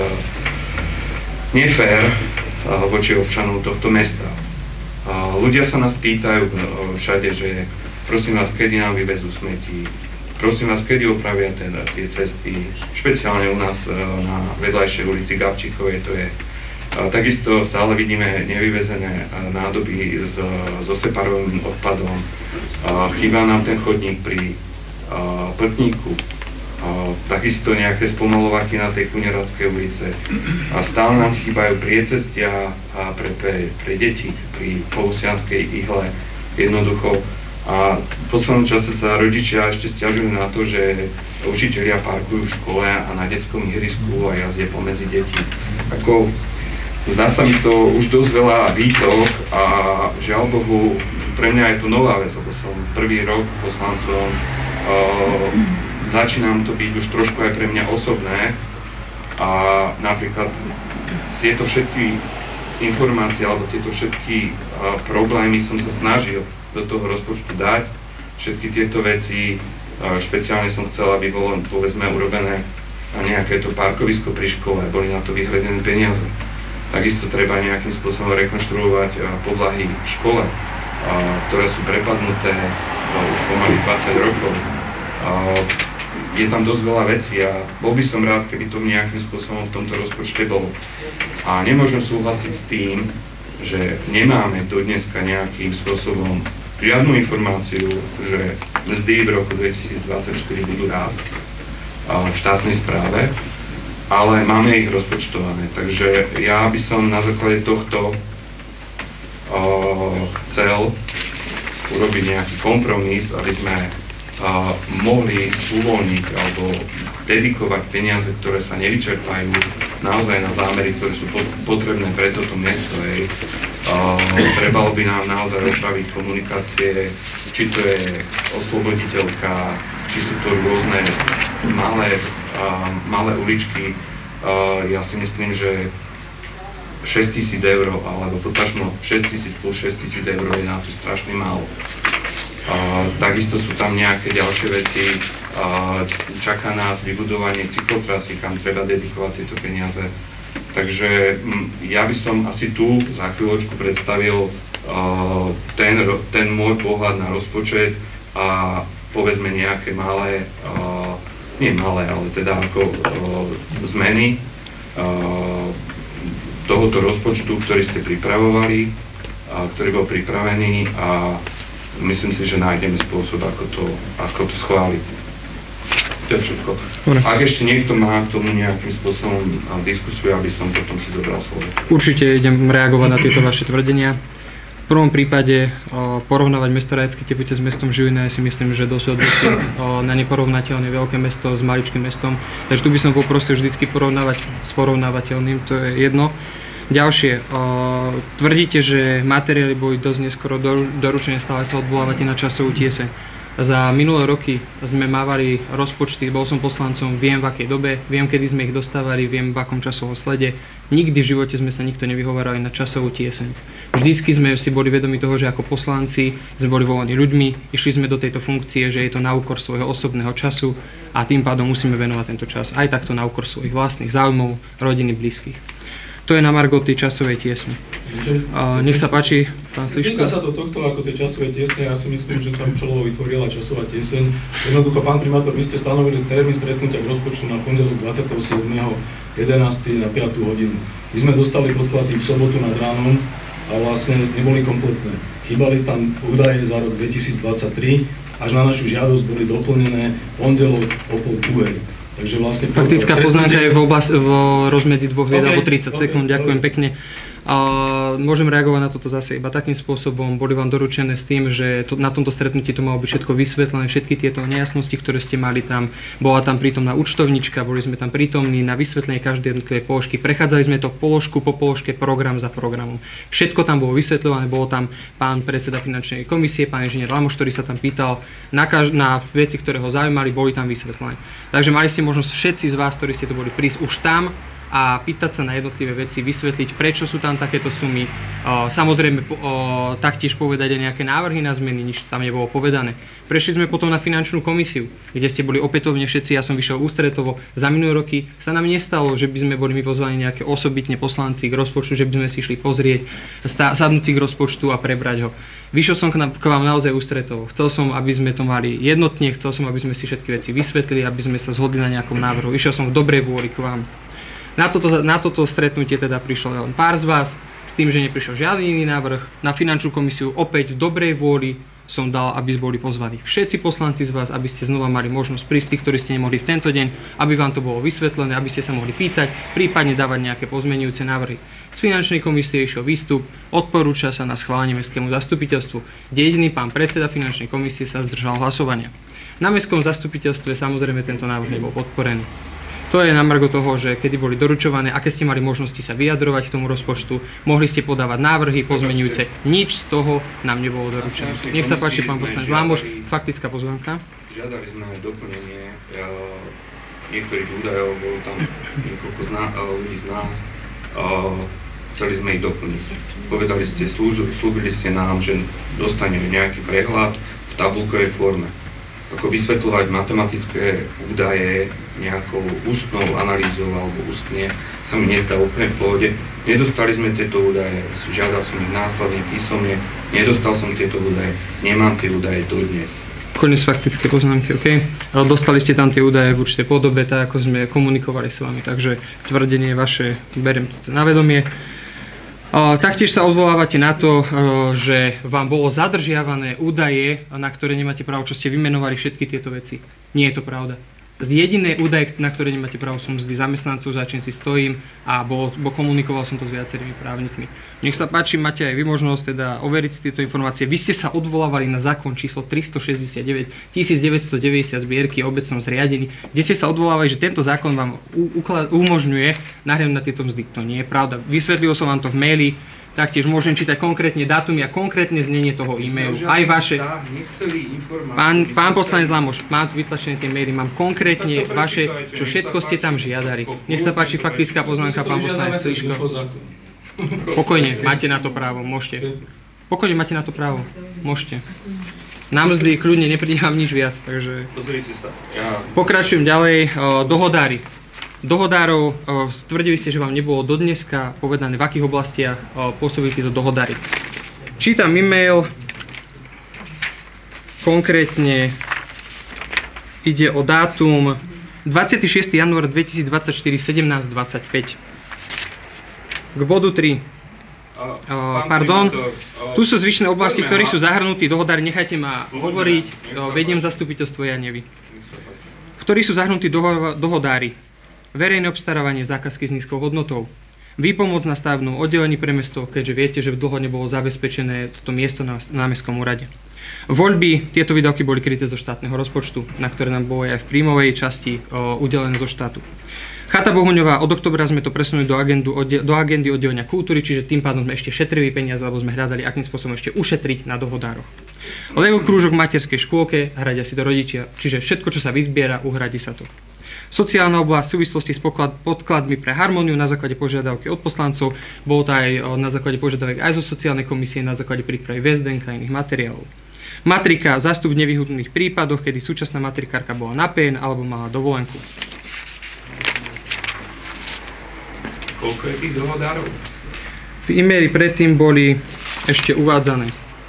nefér uh, voči občanov tohto mesta. Uh, ľudia sa nás pýtajú uh, všade, že prosím vás, kedy nám vyvezú smetí, prosím vás, kedy opravia teda tie cesty, špeciálne u nás uh, na vedľajšej ulici Gabčíkovej to je. Uh, takisto stále vidíme nevyvezené uh, nádoby s, so separovým odpadom. Uh, chýba nám ten chodník pri Uh, Pltníku, uh, takisto nejaké spomalovaky na tej Kuneradskej ulice. A stále nám chýbajú priecestia uh, pre, pre, pre deti pri Pousianskej ihle. Jednoducho. A v poslednom čase sa rodičia ešte sťažujú na to, že učitelia parkujú v škole a na detskom ihrisku a jazdia pomedzi deti. Ako, zdá sa mi to už dosť veľa výtok a žiaľ Bohu, pre mňa je to nová vec, lebo som prvý rok poslancom. Uh, začínam to byť už trošku aj pre mňa osobné a napríklad tieto všetky informácie alebo tieto všetky uh, problémy som sa snažil do toho rozpočtu dať. Všetky tieto veci, uh, špeciálne som chcel, aby bolo povedzme urobené nejaké to parkovisko pri škole, boli na to vyhradené peniaze. Takisto treba nejakým spôsobom rekonštruovať uh, podlahy v škole, uh, ktoré sú prepadnuté uh, už pomaly dvadsať rokov. Uh, je tam dosť veľa vecí a bol by som rád, keby to nejakým spôsobom v tomto rozpočte bolo. A nemôžem súhlasiť s tým, že nemáme do dneska nejakým spôsobom žiadnu informáciu, že mzdy v roku dvetisícdvadsaťštyri budú rásť uh, v štátnej správe, ale máme ich rozpočtované. Takže ja by som na základe tohto uh, chcel urobiť nejaký kompromis, aby sme Uh, mohli uvoľniť alebo dedikovať peniaze, ktoré sa nevyčerpajú, naozaj na zámery, ktoré sú potrebné pre toto mesto. Uh, trebalo by nám naozaj opraviť komunikácie, či to je Osloboditeľka, či sú to rôzne malé, uh, malé uličky. Uh, ja si myslím, že šesťtisíc eur, alebo potažmo šesťtisíc plus šesťtisíc eur je na to strašne málo. Uh, takisto sú tam nejaké ďalšie veci, uh, čaká nás vybudovanie cyklotrasy, kam treba dedikovať tieto peniaze. Takže m, ja by som asi tu za chvíľočku predstavil uh, ten, ten môj pohľad na rozpočet a povedzme nejaké malé, uh, nie malé, ale teda ako uh, zmeny uh, tohoto rozpočtu, ktorý ste pripravovali, uh, ktorý bol pripravený a myslím si, že nájdeme spôsob, ako to, ako to schváliť. To je všetko. Ak ešte niekto má k tomu nejakým spôsobom diskusiu, aby som potom si zobral slovo. Určite idem reagovať na tieto vaše tvrdenia. V prvom prípade porovnávať mesto Rajecké Teplice s mestom Žilina, ja si myslím, že dosť odlišné na neporovnateľne veľké mesto s maličkým mestom. Takže tu by som poprosil vždycky porovnávať s porovnávateľným, to je jedno. Ďalšie, uh, tvrdíte, že materiály boli dosť neskoro doručené, stále sa odvolávate na časovú tieseň. Za minulé roky sme mávali rozpočty, bol som poslancom, viem v akej dobe, viem kedy sme ich dostávali, viem v akom časovom slede. Nikdy v živote sme sa nikto nevyhovárali na časovú tieseň. Vždycky sme si boli vedomi toho, že ako poslanci sme boli volení ľuďmi, išli sme do tejto funkcie, že je to na úkor svojho osobného času a tým pádom musíme venovať tento čas aj takto na úkor svojich vlastných záujmov, rodiny, blízkych. To je na margo tej časovej tiesne. Uh, nech sa páči, pán Sliško. Týka sa to tohto ako tej časovej tiesne, ja si myslím, že tam čolovo vytvorila časová tieseň. Jednoducho, pán primátor, vy ste stanovili termín stretnutia k rozpočtu na pondelok dvadsiateho siedmeho jedenásteho na piatu hodinu. My sme dostali podklady v sobotu nad ránom a vlastne neboli kompletné. Chýbali tam údaje za rok dvetisícdvadsaťtri, až na našu žiadosť boli doplnené pondelok o pol druhej. Takže vlastne faktická poznámka je v, oblast, v rozmedzi dvoch vied okay, alebo tridsať sekúnd. Okay, ďakujem okay. pekne. Uh, môžem reagovať na toto zase iba takým spôsobom. Boli vám doručené s tým, že to, na tomto stretnutí to malo byť všetko vysvetlené, všetky tieto nejasnosti, ktoré ste mali tam. Bola tam prítomná účtovnička, boli sme tam prítomní na vysvetlenie každej jednotlivej položky. Prechádzali sme to položku po položke, program za programom. Všetko tam bolo vysvetľované, bol tam pán predseda finančnej komisie, pán inžinier Lamoš, ktorý sa tam pýtal na, kaž- na veci, ktoré ho zaujímali, boli tam vysvetlené. Takže mali ste možnosť všetci z vás, ktorí ste tu boli, prísť už tam a pýtať sa na jednotlivé veci, vysvetliť, prečo sú tam takéto sumy. O, samozrejme, o, taktiež povedať aj nejaké návrhy na zmeny, nič tam nebolo povedané. Prešli sme potom na finančnú komisiu, kde ste boli opätovne všetci, ja som vyšiel ústretovo. Za minulé roky sa nám nestalo, že by sme boli my pozvaní nejaké osobitne poslanci k rozpočtu, že by sme si šli pozrieť, sadnúť k rozpočtu a prebrať ho. Vyšiel som k, nám, k vám naozaj ústretovo. Chcel som, aby sme to mali jednotne, chcel som, aby sme si všetky veci vysvetlili, aby sme sa zhodli na nejakom návrhu. Išiel som v dobrej vôli k vám. Na toto, na toto stretnutie teda prišlo len pár z vás, s tým, že neprišiel žiadny iný návrh. Na finančnú komisiu opäť v dobrej vôli som dal, aby boli pozvaní všetci poslanci z vás, aby ste znova mali možnosť prísť, tí, ktorí ste nemohli v tento deň, aby vám to bolo vysvetlené, aby ste sa mohli pýtať, prípadne dávať nejaké pozmenujúce návrhy. Z finančnej komisie išiel výstup, odporúča sa na schválenie mestskému zastupiteľstvu, kde jediný pán predseda finančnej komisie sa zdržal hlasovania. Na mestskom zastupiteľstve samozrejme tento návrh nebol podporený. To je na margo toho, že kedy boli doručované, aké ste mali možnosti sa vyjadrovať k tomu rozpočtu, mohli ste podávať návrhy pozmeňujúce, nič z toho nám nebolo doručené. Nech sa páči, pán poslanec Lámoš, faktická pozvánka. Žiadali sme aj doplnenie niektorých údajov, bolo tam niekoľko zná, ľudí z nás, chceli sme ich doplniť. Povedali ste, slúbili ste nám, že dostaneme nejaký prehľad v tabulkovej forme. Ako vysvetľovať matematické údaje nejakou ústnou analýzou alebo ústne sa mi nezdá úplne v pohode. Nedostali sme tieto údaje, žiadal som ich následne písomne, nedostal som tieto údaje, nemám tie údaje dodnes. Koniec faktické poznámky, OK. Ale dostali ste tam tie údaje v určitej podobe, tak ako sme komunikovali s vami, takže tvrdenie vaše beriem na vedomie. Taktiež sa odvolávate na to, že vám bolo zadržiavané údaje, na ktoré nemáte právo, čo ste vymenovali všetky tieto veci. Nie je to pravda. Jediné údaje, na ktoré nemáte právo, sú mzdy zamestnancov, za čím si stojím a bol, bo komunikoval som to s viacerými právnikmi. Nech sa páči, máte aj vy možnosť teda overiť si tieto informácie. Vy ste sa odvolávali na zákon číslo tristošesťdesiatdeväť tisícdeväťstodeväťdesiat zbierky o obecnom zriadení, kde ste sa odvolávali, že tento zákon vám umožňuje nahliadnúť na tieto mzdy. To nie je pravda. Vysvetlil som vám to v maili. Taktiež môžem čítať konkrétne dátumy a konkrétne znenie toho e-mailu. Aj vaše. Pán, pán poslanec Lamoš, mám tu vytlačené tie maily, mám konkrétne vaše, čo všetko ste tam žiadali. Nech sa páči faktická poznámka, pán poslanec Sliško. Pokojne, máte na to právo, môžete. Pokojne, máte na to právo, môžete. Na mzdy kľudne nepridám nič viac, takže... Pokračujem ďalej. Dohodári. Dohodárov, tvrdili ste, že vám nebolo do dneska povedané, v akých oblastiach pôsobili títo dohodári. Čítam e-mail, konkrétne ide o dátum dvadsiateho šiesteho januára dvetisícdvadsaťštyri sedemnásť dvadsaťpäť. K bodu tri. Pardon, tu sú zvyšné oblasti, v ktorých sú zahrnutí dohodári, nechajte ma hovoriť, vediem zastupiteľstvo, ja nevy. V ktorých sú zahrnutí dohodári. Verejné obstarávanie zákazky s nízkou hodnotou. Výpomoc na stavebnom oddelení pre mesto, keďže viete, že dlho nebolo zabezpečené toto miesto na, na mestskom úrade. Voľby, tieto výdavky boli kryté zo štátneho rozpočtu, na ktoré nám bolo aj v príjmovej časti o, udelené zo štátu. Chata Bohuňová, od oktobra sme to presunuli do, agendu, do agendy oddelenia kultúry, čiže tým pádom sme ešte šetrili peniaze, alebo sme hľadali, akým spôsobom ešte ušetriť na dohodároch. Lego krúžok v materskej škôlke, hradia si to rodičia, čiže všetko, čo sa vyzbiera, uhradí sa to. Sociálna oblasť v súvislosti s poklad, podkladmi pre harmóniu na základe požiadavky od poslancov, bolo to aj na základe požiadavek aj zo sociálnej komisie, na základe prípravy väzdenka a iných materiálov. Matrika, zástup v nevyhnutných prípadoch, kedy súčasná matrikárka bola na pé en alebo mala dovolenku. Koľko je tých dohodárov? V e-maili predtým boli ešte uvádzané.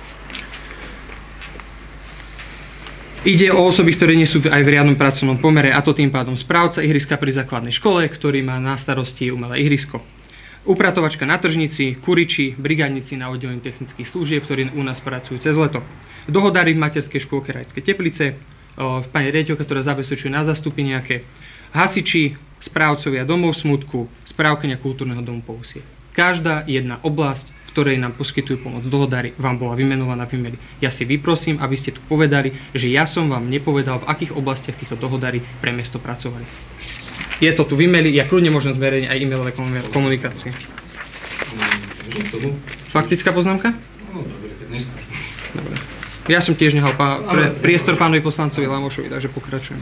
Ide o osoby, ktoré nie sú aj v riadnom pracovnom pomere, a to tým pádom správca ihriska pri základnej škole, ktorý má na starosti umelé ihrisko. Upratovačka na tržnici, kuriči, brigádnici na oddelení technických služieb, ktorí u nás pracujú cez leto. Dohodári v materskej škôlke Rajské Teplice, pani riaditeľka, ktorá zabezpečuje na zastupy nejaké, hasiči, správcovia domov smutku, správkyňa kultúrneho domu Pousie. Každá jedna oblasť, v ktorej nám poskytujú pomoc dohodári, vám bola vymenovaná v e-maili. Ja si vyprosím, aby ste tu povedali, že ja som vám nepovedal, v akých oblastiach týchto dohodári pre mesto pracovali. Je to tu v e-maili, ja kľudne môžem zverejniť aj e-mailové komunikácie. Faktická poznámka? No, dobre, dneska. Dobre. Ja som tiež nehal pá, pre, priestor pánovi poslancovi Lamošovi, takže pokračujem.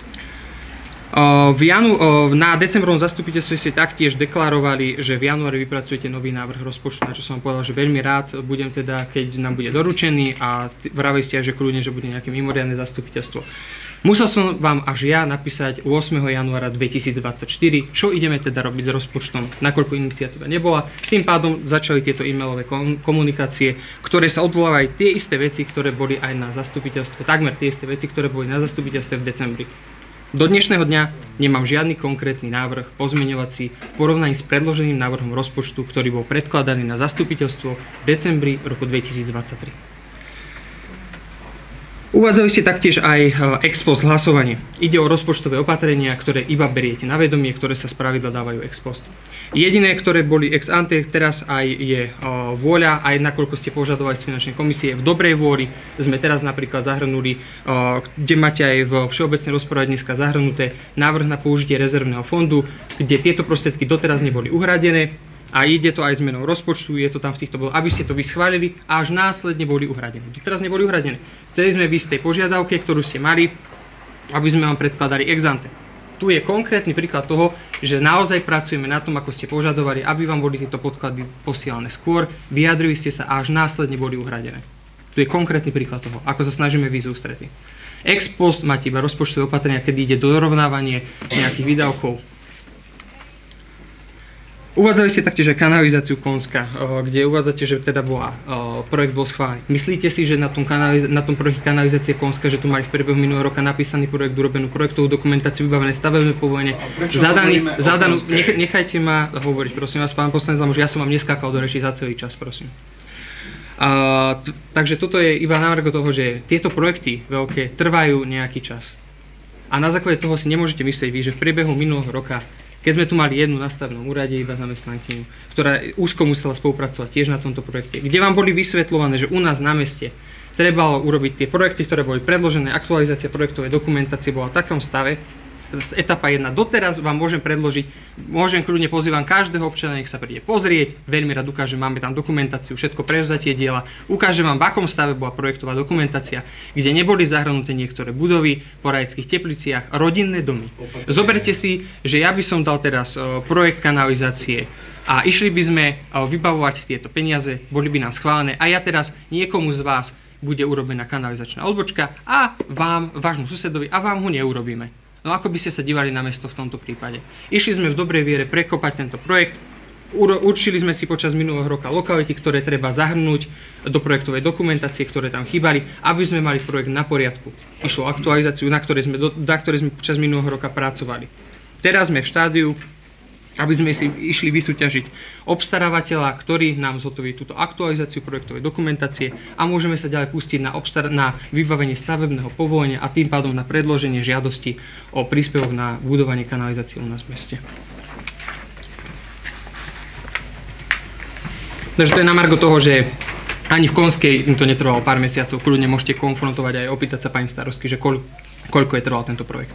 V janu, na decembrovom zastupiteľstve ste taktiež deklarovali, že v januári vypracujete nový návrh rozpočtu, na čo som vám povedal, že veľmi rád budem teda, keď nám bude doručený, a vraveli ste aj, že kľudne, že bude nejaké mimoriadne zastupiteľstvo. Musel som vám až ja napísať ôsmeho januára dvetisícdvadsaťštyri, čo ideme teda robiť s rozpočtom, nakoľko iniciatíva nebola. Tým pádom začali tieto e-mailové komunikácie, ktoré sa odvolávajú tie isté veci, ktoré boli aj na zastupiteľstve, takmer tie isté veci, ktoré boli na zastupiteľstve v decembri. Do dnešného dňa nemám žiadny konkrétny návrh pozmeňovací v porovnaní s predloženým návrhom rozpočtu, ktorý bol predkladaný na zastupiteľstvo v decembri roku dvetisícdvadsaťtri. Uvádzali ste taktiež aj ex post hlasovanie. Ide o rozpočtové opatrenia, ktoré iba beriete na vedomie, ktoré sa spravidla dávajú ex post. Jediné, ktoré boli ex ante, teraz aj je o, vôľa, aj nakoľko ste požadovali z finančnej komisie, v dobrej vôli sme teraz napríklad zahrnuli, o, kde máte aj v všeobecnej rozprave dneska zahrnuté návrh na použitie rezervného fondu, kde tieto prostriedky doteraz neboli uhradené. A ide to aj zmenou rozpočtu, je to tam v týchto bodoch, aby ste to vyschválili a až následne boli uhradené. Teraz neboli uhradené. Chceli sme vy z tej požiadavke, ktorú ste mali, aby sme vám predkladali ex ante. Tu je konkrétny príklad toho, že naozaj pracujeme na tom, ako ste požadovali, aby vám boli tieto podklady posielané skôr, vyjadrili ste sa a až následne boli uhradené. Tu je konkrétny príklad toho, ako sa snažíme vyjsť ústrety. Ex post máte iba rozpočtové opatrenia, keď ide dorovnávanie nejakých výdavkov. Uvádzali ste taktiež aj kanalizáciu Konska, kde uvádzate, že teda bola, projekt bol schválený. Myslíte si, že na tom, kanaliz- na tom projekte kanalizácie Konska, že tu mali v priebehu minulého roka napísaný projekt, urobenú projektovú dokumentáciu, vybavené stavebné povolenie, zadaný, zadanú, nech, nechajte ma hovoriť, prosím vás, pán poslanec Lamoš, ja som vám neskákal do reči za celý čas, prosím. Uh, t- takže toto je iba návrh toho, že tieto projekty veľké trvajú nejaký čas. A na základe toho si nemôžete myslieť vy, že v priebehu minulého roka, keď sme tu mali jednu na stavebnom úrade, iba zamestnankyňu, ktorá úzko musela spolupracovať tiež na tomto projekte, kde vám boli vysvetľované, že u nás na meste trebalo urobiť tie projekty, ktoré boli predložené, aktualizácia projektovej dokumentácie bola v takom stave, etapa jedna doteraz vám môžem predložiť, môžem kľudne pozývam každého občana, nech sa príde pozrieť, veľmi rád ukážem, máme tam dokumentáciu, všetko prevzatie diela, ukážem vám, v akom stave bola projektová dokumentácia, kde neboli zahrnuté niektoré budovy po Rajeckých Tepliciach, rodinné domy. Zoberte si, že ja by som dal teraz projekt kanalizácie a išli by sme vybavovať tieto peniaze, boli by nám schválené a ja teraz niekomu z vás bude urobená kanalizačná odbočka a vám, vášmu susedovi, a vám ho neurobíme. No ako by ste sa dívali na mesto v tomto prípade? Išli sme v dobrej viere prekopať tento projekt, určili sme si počas minulého roka lokality, ktoré treba zahrnúť do projektovej dokumentácie, ktoré tam chýbali, aby sme mali projekt na poriadku. Išlo aktualizáciu, na ktorej sme, do, na ktorej sme počas minulého roka pracovali. Teraz sme v štádiu, aby sme si išli vysúťažiť obstarávateľa, ktorý nám zhotoví túto aktualizáciu projektovej dokumentácie a môžeme sa ďalej pustiť na, obstar- na vybavenie stavebného povolenia a tým pádom na predloženie žiadosti o príspevok na budovanie kanalizácie u nás v meste. Takže to je na margo toho, že ani v Konskej im to netrvalo pár mesiacov, kľudne môžete konfrontovať aj opýtať sa pani starostky, že koľ- koľko je trval tento projekt.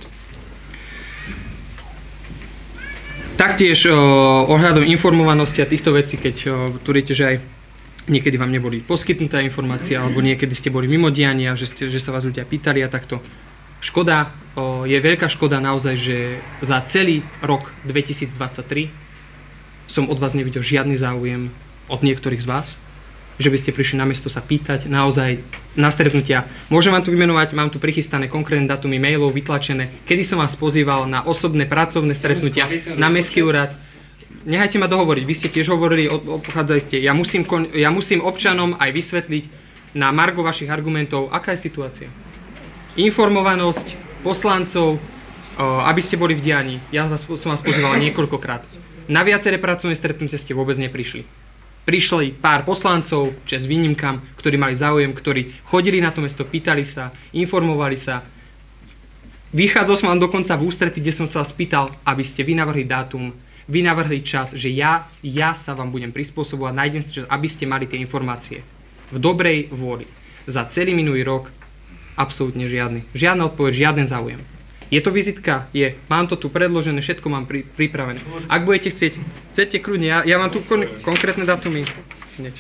Taktiež o, ohľadom informovanosti a týchto vecí, keď o, tvrdíte, že aj niekedy vám neboli poskytnuté informácie, alebo niekedy ste boli mimo diania, že, ste, že sa vás ľudia pýtali a takto. Škoda, o, je veľká škoda naozaj, že za celý rok dvetisícdvadsaťtri som od vás nevidel žiadny záujem od niektorých z vás, že by ste prišli na mesto sa pýtať, naozaj na stretnutia. Môžem vám tu vymenovať, mám tu prichystané konkrétne dátumy mailov vytlačené, kedy som vás pozýval na osobné pracovné stretnutia na mestský úrad. Nechajte ma dohovoriť, vy ste tiež hovorili, obchádzali ste. Ja musím, ja musím občanom aj vysvetliť na margo vašich argumentov, aká je situácia. Informovanosť poslancov, aby ste boli v dianí. Ja vás, som vás pozýval niekoľkokrát. Na viaceré pracovné stretnutia ste vôbec neprišli. Prišli pár poslancov, čas výnimkám, ktorí mali záujem, ktorí chodili na to mesto, pýtali sa, informovali sa. Vychádzal som vám dokonca v ústrety, kde som sa vás pýtal, aby ste vy navrhli dátum, vy navrhli čas, že ja, ja sa vám budem prispôsobovať, nájdem si čas, aby ste mali tie informácie. V dobrej vôli. Za celý minulý rok absolútne žiadny. Žiadna odpoveď, žiaden záujem. Je to vizitka? Je. Mám to tu predložené, všetko mám pri, pripravené. Ak budete chcieť, chcete kľudne, ja, ja mám tu kon, konkrétne dátumy. Hneď.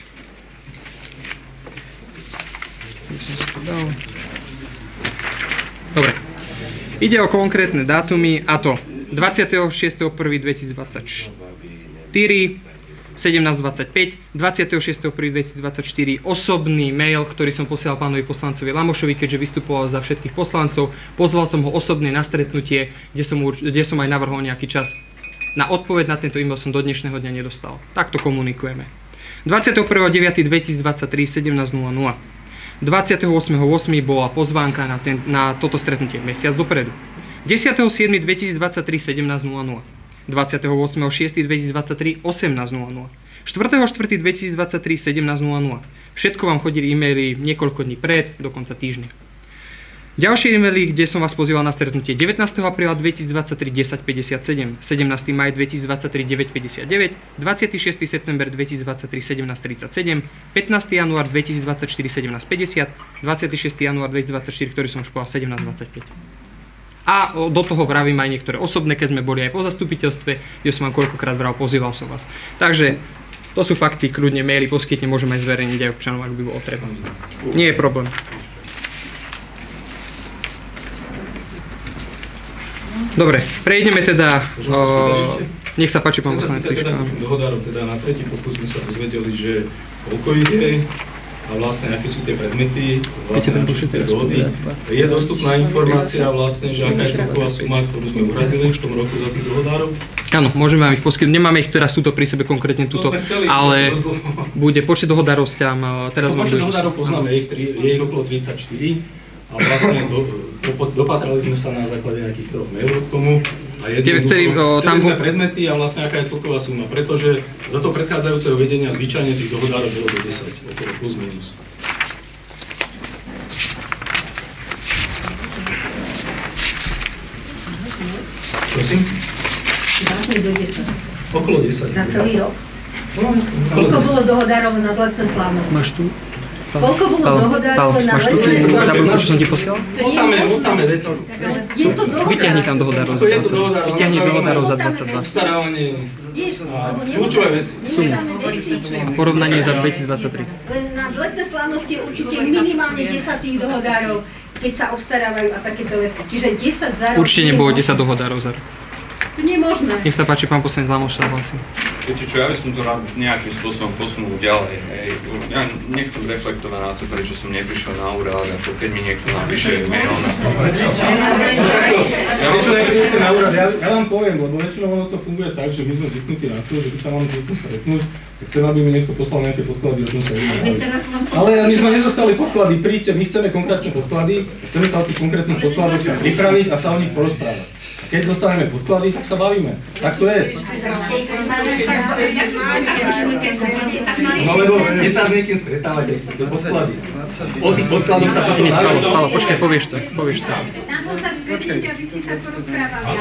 Dobre. Ide o konkrétne dátumy, a to dvadsiateho šiesteho prvého dvetisícdvadsaťštyri, sedemnásť dvadsaťpäť, dvadsiateho šiesteho prvého dvetisícdvadsaťštyri osobný mail, ktorý som posielal pánovi poslancovi Lamošovi, keďže vystupoval za všetkých poslancov. Pozval som ho osobne na stretnutie, kde som, kde som aj navrhol nejaký čas. Na odpoveď na tento e-mail som do dnešného dňa nedostal. Takto komunikujeme. dvadsiateho prvého deviateho dvetisícdvadsaťtri, sedemnásť nula nula. dvadsiateho ôsmeho ôsmeho bola pozvánka na, ten, na toto stretnutie mesiac dopredu. desiateho siedmeho dvetisícdvadsaťtri, sedemnásť nula nula. dvadsiateho ôsmeho šiesteho dvetisícdvadsaťtri, osemnásť nula nula. štvrtého štvrtého dvetisícdvadsaťtri, sedemnásť nula nula. Všetko vám chodili e-maily niekoľko dní pred, dokonca týždne. Ďalšie e-maily, kde som vás pozýval na stretnutie devätnásteho apríla dvetisícdvadsaťtri, desať päťdesiatsedem, sedemnásteho mája dvetisícdvadsaťtri, deväť päťdesiatdeväť, dvadsiateho šiesteho september dvetisícdvadsaťtri, sedemnásť tridsaťsedem, pätnásteho január dvetisícdvadsaťštyri, sedemnásť päťdesiat, dvadsiateho šiesteho január dvetisícdvadsaťštyri, ktorý som už povedal, sedemnásť dvadsaťpäť. A do toho vravím aj niektoré osobné, keď sme boli aj po zastupiteľstve, kde som vám koľkokrát vrav, pozýval som vás. Takže to sú fakty, kľudne maily poskytne, môžeme aj zverejniť aj občanov, ak by bolo treba. Nie je problém. Dobre, prejdeme teda, o, nech sa páči, pán poslanec Liška. Dohodárov teda na tretí pokus sme sa dozvedeli, že koľko ide a vlastne aké sú tie predmety, vlastne na čo sú tie dohody. Je dostupná informácia vlastne, že aká je celková suma, ktorú sme uradili v tom roku za tých dohodárov? Áno, môžeme vám ich poskytnúť. Nemáme ich teraz túto pri sebe konkrétne túto, ale bude počet dohodárov tam, teraz vám počet dohodárov poznáme, je ich okolo tridsaťštyri a vlastne do, dopatrali sme sa na základe nejakých troch mailov k tomu a jednoducho chceli sme predmety a vlastne aká je celková suma, pretože za to predchádzajúceho vedenia zvyčajne tých dohodárov bolo do desať, okolo plus minus. Prosím? Zároveň do desať. Okolo desať. Za celý rok? Koľko bolo dohodárov na letné slávnosti? Máš tu? Koľko bolo dohodárov na letné slávnosti? Tabulku, čo som ti posielal? Tam je veci. Je to dohodárov? Vyťahni tam dohodárov za dvadsať. Vyťahni dohodárov za dvadsaťdva. Obstarávanie a kľúčové veci. Sumy. Porovnanie za dvetisícdvadsaťtri. Len na letné slávnosti je určite minimálne desať tých dohodárov, keď sa obstarávajú a takéto veci. Čiže desať za rok. Určite nebolo desať dohodárov za rok. To nie je možné. Nech sa páči, pán poslanec Lamoš sa hlasí. Viete čo, ja by som to rád nejakým spôsobom posunul ďalej. Hej. Ja nechcem reflektovať na to, prečo som neprišiel na úrad, ako keď mi niekto napíše mail na to. Ja prečo neprídete na úrad, ja, ja vám poviem, lebo väčšinou ono to funguje tak, že my sme zvyknutí na to, že keď sa máme zvyknúť stretnúť, tak chcem, aby mi niekto poslal nejaké podklady, o čom sa vymáhali. Ale my sme nedostali podklady, príďte, my chceme konkrétne podklady, chceme sa o tých konkrétnych podkladoch pripraviť a sa o nich porozprávať. Keď dostaneme podklady, tak sa bavíme. Tak to je. No lebo keď sa s niekým stretávate, chcete podklady. O tých podkladoch sa potom bavíme. Palo, Palo, počkaj, povieš to, povieš to. Tam sa stretnúť, aby ste sa porozprávali.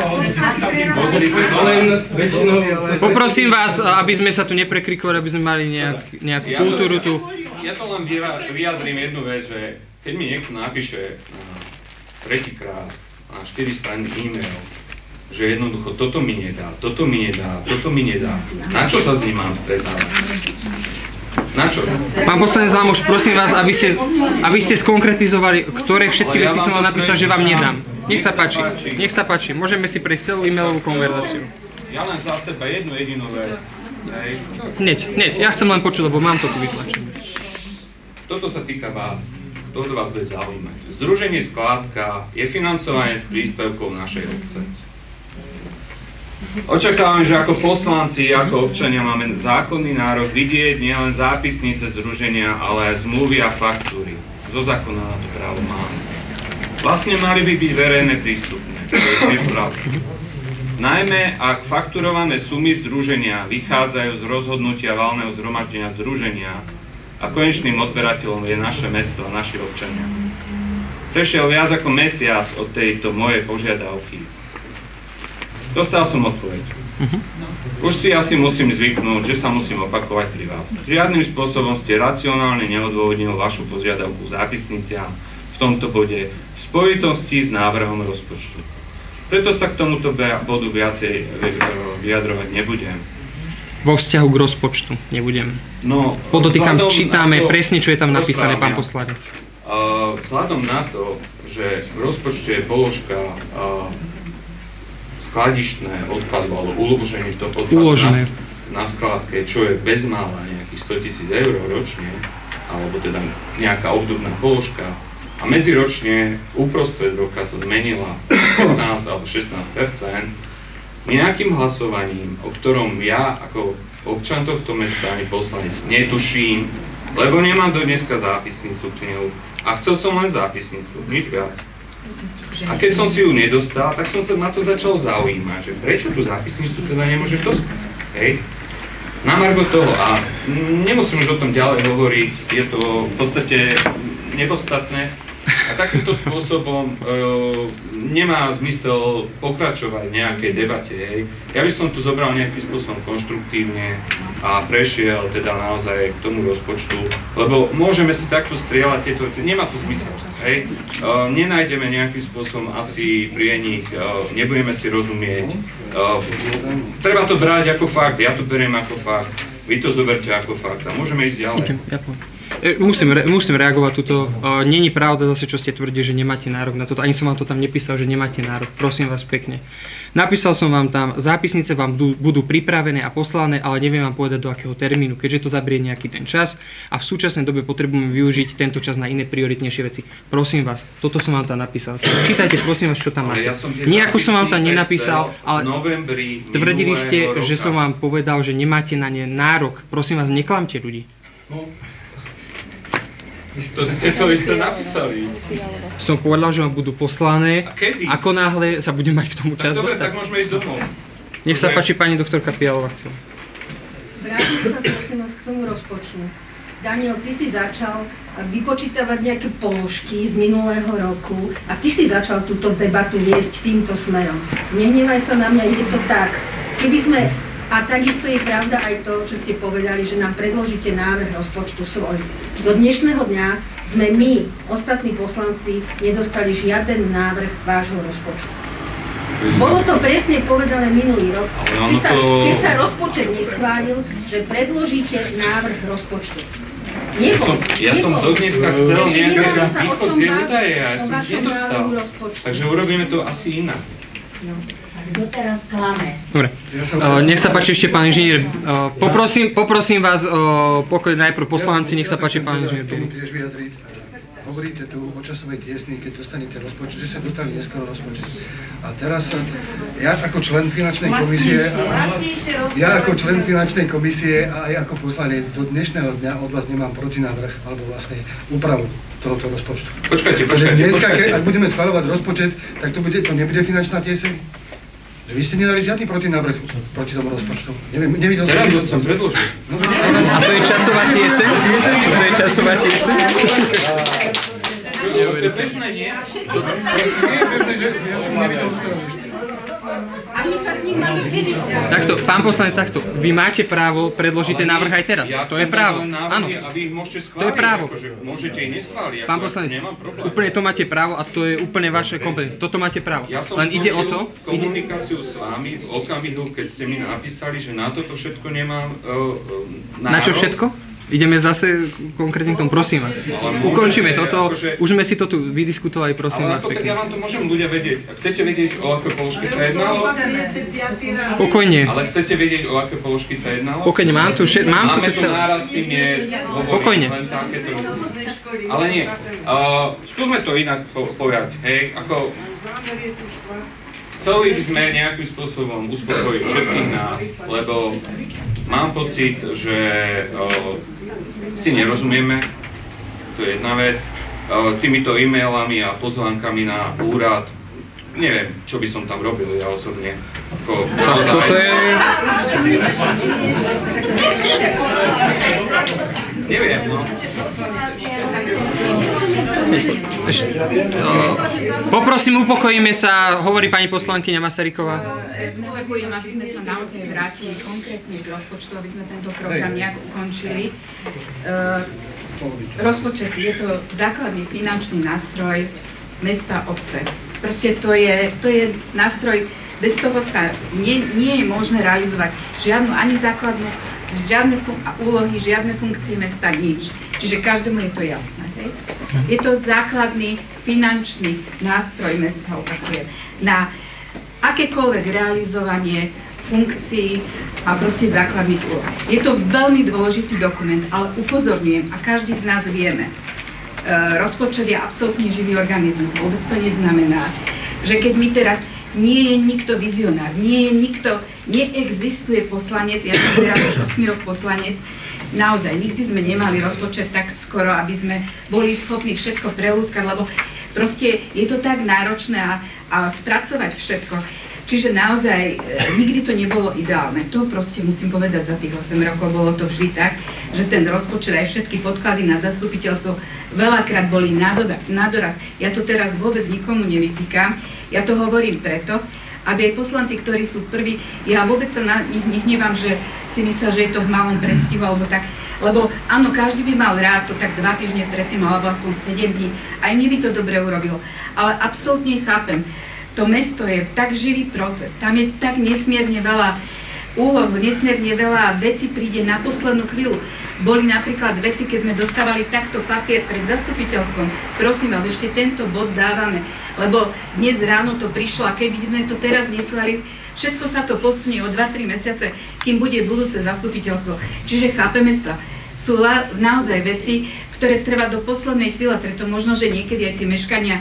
Poprosím vás, aby sme sa tu neprekrikovali, aby sme mali nejak, nejakú kultúru tu. Ja to len vyjadrím jednu vec, že keď mi niekto napíše tretíkrát na štyri strany e-mail, že jednoducho toto mi nedá, toto mi nedá, toto mi nedá. Na čo sa s ním mám stretávať? Na čo? Pán poslanec Lamoš, prosím vás, aby ste, aby ste skonkretizovali, ktoré všetky veci som vám napísal, že vám nedám. Nech sa páči, nech sa páči. Môžeme si prejsť celú e-mailovú konverzáciu. Ja len za seba jednu jedinú vec. Hneď, hneď, ja chcem len počuť, lebo mám to tu vytlačené. Toto sa týka vás. Toto vás bude zaujímať. Združenie Skládka je financované z príspevkov našej obce. Očakávam, že ako poslanci, ako občania máme zákonný nárok vidieť nielen zápisnice združenia, ale aj zmluvy a faktúry. Zo zákona na to právo máme. Vlastne mali by byť verejné prístupné. To je pravda. Najmä ak fakturované sumy združenia vychádzajú z rozhodnutia valného zhromaždenia združenia, a konečným odberateľom je naše mesto a naši občania. Prešiel viac ako mesiac od tejto mojej požiadavky. Dostal som odpoveď. Už si asi musím zvyknúť, že sa musím opakovať pri vás. Žiadnym spôsobom ste racionálne neodôvodnil vašu požiadavku zápisniciam v tomto bode v spojitosti s návrhom rozpočtu. Preto sa k tomuto bodu viacej vyjadrovať nebudem. Vo vzťahu k rozpočtu nebudem. No, podotýkam, čítame to, presne, čo je tam napísané, pán poslanec. Uh, vzhľadom na to, že v rozpočte je položka uh, skladištné odpady, alebo uloženie to odpadu na, na skladke, čo je bezmála nejakých sto tisíc eur ročne, alebo teda nejaká obdobná položka, a medziročne uprostred roka sa zmenila pätnásť alebo šestnásť percent, nejakým hlasovaním, o ktorom ja ako občan tohto mesta ani poslanec netuším, lebo nemám do dneska zápisnicu knihu a chcel som len zápisnicu, nič viac. A keď som si ju nedostal, tak som sa na to začal zaujímať, že prečo tú zápisnicu teda nemôžeš dostať. Hej. Na margo toho, a nemusím už o tom ďalej hovoriť, je to v podstate nepodstatné. A takýmto spôsobom e, nemá zmysel pokračovať v nejakej debate. Hej. Ja by som tu zobral nejakým spôsobom konštruktívne a prešiel teda naozaj k tomu rozpočtu, lebo môžeme si takto strieľať tieto veci, nemá to zmysel. Hej. E, nenájdeme nejakým spôsobom asi prienik, e, nebudeme si rozumieť. E, treba to brať ako fakt, ja to beriem ako fakt, vy to zoberte ako fakt a môžeme ísť ďalej. Musím, re, musím reagovať tuto. Uh, Není pravda zase, čo ste tvrdili, že nemáte nárok na toto. Ani som vám to tam nepísal, že nemáte nárok. Prosím vás pekne. Napísal som vám tam, zápisnice vám budú pripravené a poslané, ale neviem vám povedať do akého termínu, keďže to zabrie nejaký ten čas a v súčasnej dobe potrebujeme využiť tento čas na iné prioritnejšie veci. Prosím vás, toto som vám tam napísal. Čítajte, prosím vás, čo tam máte. Ja Nijako som vám tam nenapísal, ale tvrdili ste, roka. Že som vám povedal, že nemáte na ne nárok. Prosím vás, neklamte ľudí. No. To ste to isté napísali. Som povedal, že vám budú poslané. A kedy? Ako náhle sa budem mať k tomu čas tak dostať. Dobre, tak môžeme ísť domov. Nech sa páči, pani doktorka Pialová chcela. Vrátim sa prosím vás k tomu rozpočtu. Daniel, ty si začal vypočítavať nejaké položky z minulého roku a ty si začal túto debatu viesť týmto smerom. Nehnevaj sa na mňa, ide to tak. Keby sme... A takisto je pravda aj to, čo ste povedali, že nám predložíte návrh rozpočtu svoj. Do dnešného dňa sme my, ostatní poslanci, nedostali žiaden návrh vášho rozpočtu. Bolo to presne povedané minulý rok, keď sa, keď sa rozpočet neschválil, že predložíte návrh rozpočtu. Ja som, ja som do dneska chcel nejaké východzie údaje a ja som nedostal. Takže urobíme to asi inak. No. Kto teraz klame? Dobre. Uh, nech sa páči ešte pán inžinier. Uh, poprosím, poprosím vás o uh, pokoj najprv poslanci, nech sa páči pán inžinier. Hovoríte tu o časovej tiesni, keď dostanete rozpočet, že sa dostali neskoro rozpočet. A teraz ja ako člen finančnej komisie, a, ja ako člen finančnej komisie a aj ako poslanec do dnešného dňa od vás nemám protinávrh alebo vlastne úpravu tohoto rozpočtu. Počkajte, počkajte, dneska, počkajte. Keď, ak budeme schvaľovať rozpočet, tak to, bude, to nebude finančná tieseň? Vy ste nedali žiadny protinávrh proti tomu rozpočtu. Neviem, nevidel som. Teraz som predložil. No, a to je časová tieseň? To je časová tieseň? Bežné nie? A my sa s ním máme kedy. Takto, pán poslanec, takto. Vy máte právo predložiť ten návrh aj teraz. Ja to je právo. Áno. To je právo. Môžete ich neschváliť. Pán poslanec, úplne to máte právo a to je úplne vaše kompetencie. Toto máte právo. Ja som Len ide o to, komunikáciu s vami v okamihu, keď ste mi napísali, že na toto všetko nemám uh, nárok. Na čo všetko? Ideme zase konkrétne k tomu, prosím vás. Ukončíme toto, akože, už sme si to tu vydiskutovali, prosím vás pekne. Ale ja vám to môžem ľudia vedieť. Ak chcete vedieť, o aké položky sa jednalo? Pokojne. Ale chcete vedieť, o aké položky sa jednalo? Pokojne, mám tu všetko. Mám Máme tu celé. nárasty miest, Pokojne. Ale nie. Uh, skúsme to inak po povedať. Hej, ako... Chceli by sme nejakým spôsobom uspokojiť všetkých nás, lebo mám pocit, že uh, si nerozumieme, to je jedna vec, uh, týmito e-mailami a pozvánkami na úrad, neviem, čo by som tam robil ja osobne. Ako, toto je... Neviem, no. Poprosím, upokojíme sa, hovorí pani poslankyňa Masaryková. Navrhujem, aby sme sa naozaj vrátili konkrétne k rozpočtu, aby sme tento program nejak ukončili. Rozpočet je to základný finančný nástroj mesta, obce. Proste to je, to je nástroj, bez toho sa nie, nie je možné realizovať žiadnu ani základnú, žiadne úlohy, žiadne funkcie mesta, nič. Čiže každému je to jasné. Hej? Je to základný finančný nástroj mesta, opakujem, na akékoľvek realizovanie funkcií a proste základných úloh. Je to veľmi dôležitý dokument, ale upozorňujem, a každý z nás vieme, rozpočet je absolútne živý organizmus. Vôbec to neznamená, že keď my teraz nie je nikto vizionár, nie je nikto, neexistuje poslanec, ja som teraz už osem rok poslanec, naozaj nikdy sme nemali rozpočet tak skoro, aby sme boli schopní všetko prelúskať, lebo proste je to tak náročné a, a spracovať všetko. Čiže naozaj e, nikdy to nebolo ideálne. To proste musím povedať, za tých osem rokov bolo to vždy tak, že ten rozpočet aj všetky podklady na zastupiteľstvo veľakrát boli na doraz. Ja to teraz vôbec nikomu nevytýkam. Ja to hovorím preto, aby aj poslanci, ktorí sú prví, ja vôbec sa na nich nehnevám, že si myslel, že je to v malom predstihu alebo tak. Lebo áno, každý by mal rád to tak dva týždne predtým, alebo aspoň sedem dní. Aj mne by to dobre urobilo. Ale absolútne chápem. To mesto je tak živý proces, tam je tak nesmierne veľa úloh, nesmierne veľa vecí príde na poslednú chvíľu. Boli napríklad veci, keď sme dostávali takto papier pred zastupiteľstvom. Prosím vás, ešte tento bod dávame, lebo dnes ráno to prišlo a keby sme to teraz neslali, všetko sa to posunie o dva tri mesiace, kým bude budúce zastupiteľstvo. Čiže chápeme sa, sú naozaj veci, ktoré trvá do poslednej chvíle, preto možno, že niekedy aj tie meškania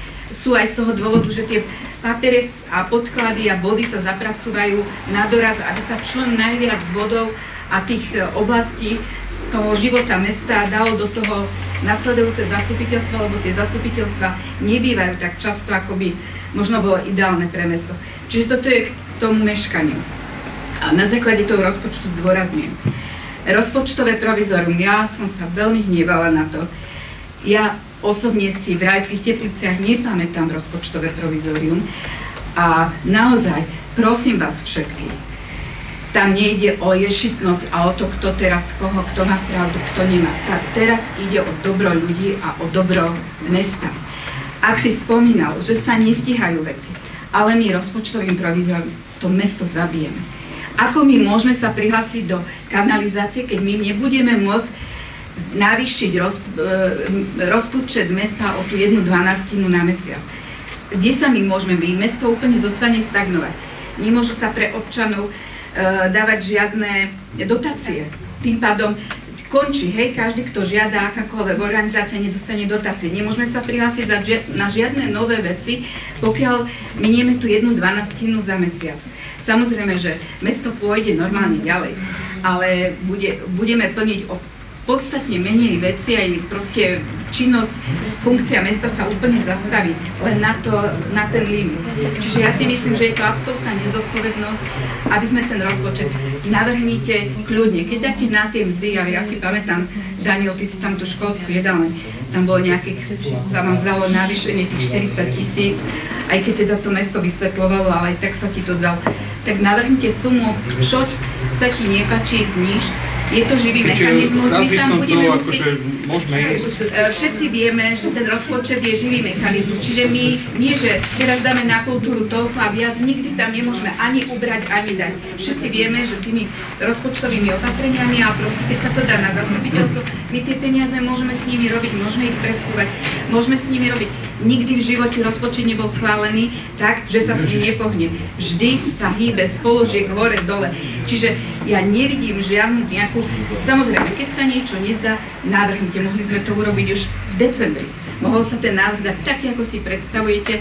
sú aj z toho dôvodu, že tie papiere a podklady a body sa zapracúvajú na doraz, aby sa čo najviac bodov a tých oblastí z toho života mesta dalo do toho nasledujúce zastupiteľstva, lebo tie zastupiteľstva nebývajú tak často, ako by možno bolo ideálne pre mesto. Čiže toto je k tomu meškaniu. A na základe toho rozpočtu zdôrazňujem. Rozpočtové provizorium, ja som sa veľmi hnievala na to. Ja osobne si v Rajeckých Tepliciach nepamätám rozpočtové provizorium a naozaj prosím vás všetkých, tam nejde o ješitnosť a o to, kto teraz koho, kto má pravdu, kto nemá. Tak teraz ide o dobro ľudí a o dobro mesta. Ak si spomínal, že sa nestíhajú veci, ale my rozpočtovým provizorium to mesto zabijeme. Ako my môžeme sa prihlásiť do kanalizácie, keď my nebudeme môcť navýšiť roz, rozpočet mesta o tú jednu dvanástinu na mesiac. Kde sa my môžeme byť? Mesto úplne zostane stagnovať. Nemôžu sa pre občanov e, dávať žiadne dotácie. Tým pádom končí, hej, každý, kto žiada, akákoľvek organizácia nedostane dotácie. Nemôžeme sa prihlásiť na žiadne nové veci, pokiaľ minieme tú jednu dvanástinu za mesiac. Samozrejme, že mesto pôjde normálne ďalej, ale bude, budeme plniť o podstatne menej veci, aj proste činnosť, funkcia mesta sa úplne zastaví len na, to, na ten limit. Čiže ja si myslím, že je to absolútna nezodpovednosť, aby sme ten rozpočet navrhnite kľudne. Keď dáte na tie mzdy, a ja si pamätám, Daniel, ty si tam tú školskú jedálne, tam bolo nejakých, sa vám zdalo navýšenie tých štyridsať tisíc, aj keď teda to mesto vysvetľovalo, ale aj tak sa ti to zdalo. Tak navrhnite sumu, čo sa ti nepáči, zníž. Je to živý mechanizmus, my tam budeme musieť... Všetci vieme, že ten rozpočet je živý mechanizmus, čiže my nie, že teraz dáme na kultúru toľko a viac, nikdy tam nemôžeme ani ubrať, ani dať. Všetci vieme, že tými rozpočtovými opatreniami a proste keď sa to dá na zastupiteľstvo, my tie peniaze môžeme s nimi robiť, môžeme ich presúvať, môžeme s nimi robiť. Nikdy v živote rozpočet nebol schválený tak, že sa s ním nepohne. Vždy sa hýbe z položiek hore, dole. Čiže ja nevidím žiadnu nejakú... Samozrejme, keď sa niečo nezdá, návrhnite. Mohli sme to urobiť už v decembri. Mohol sa ten návrh dať tak, ako si predstavujete.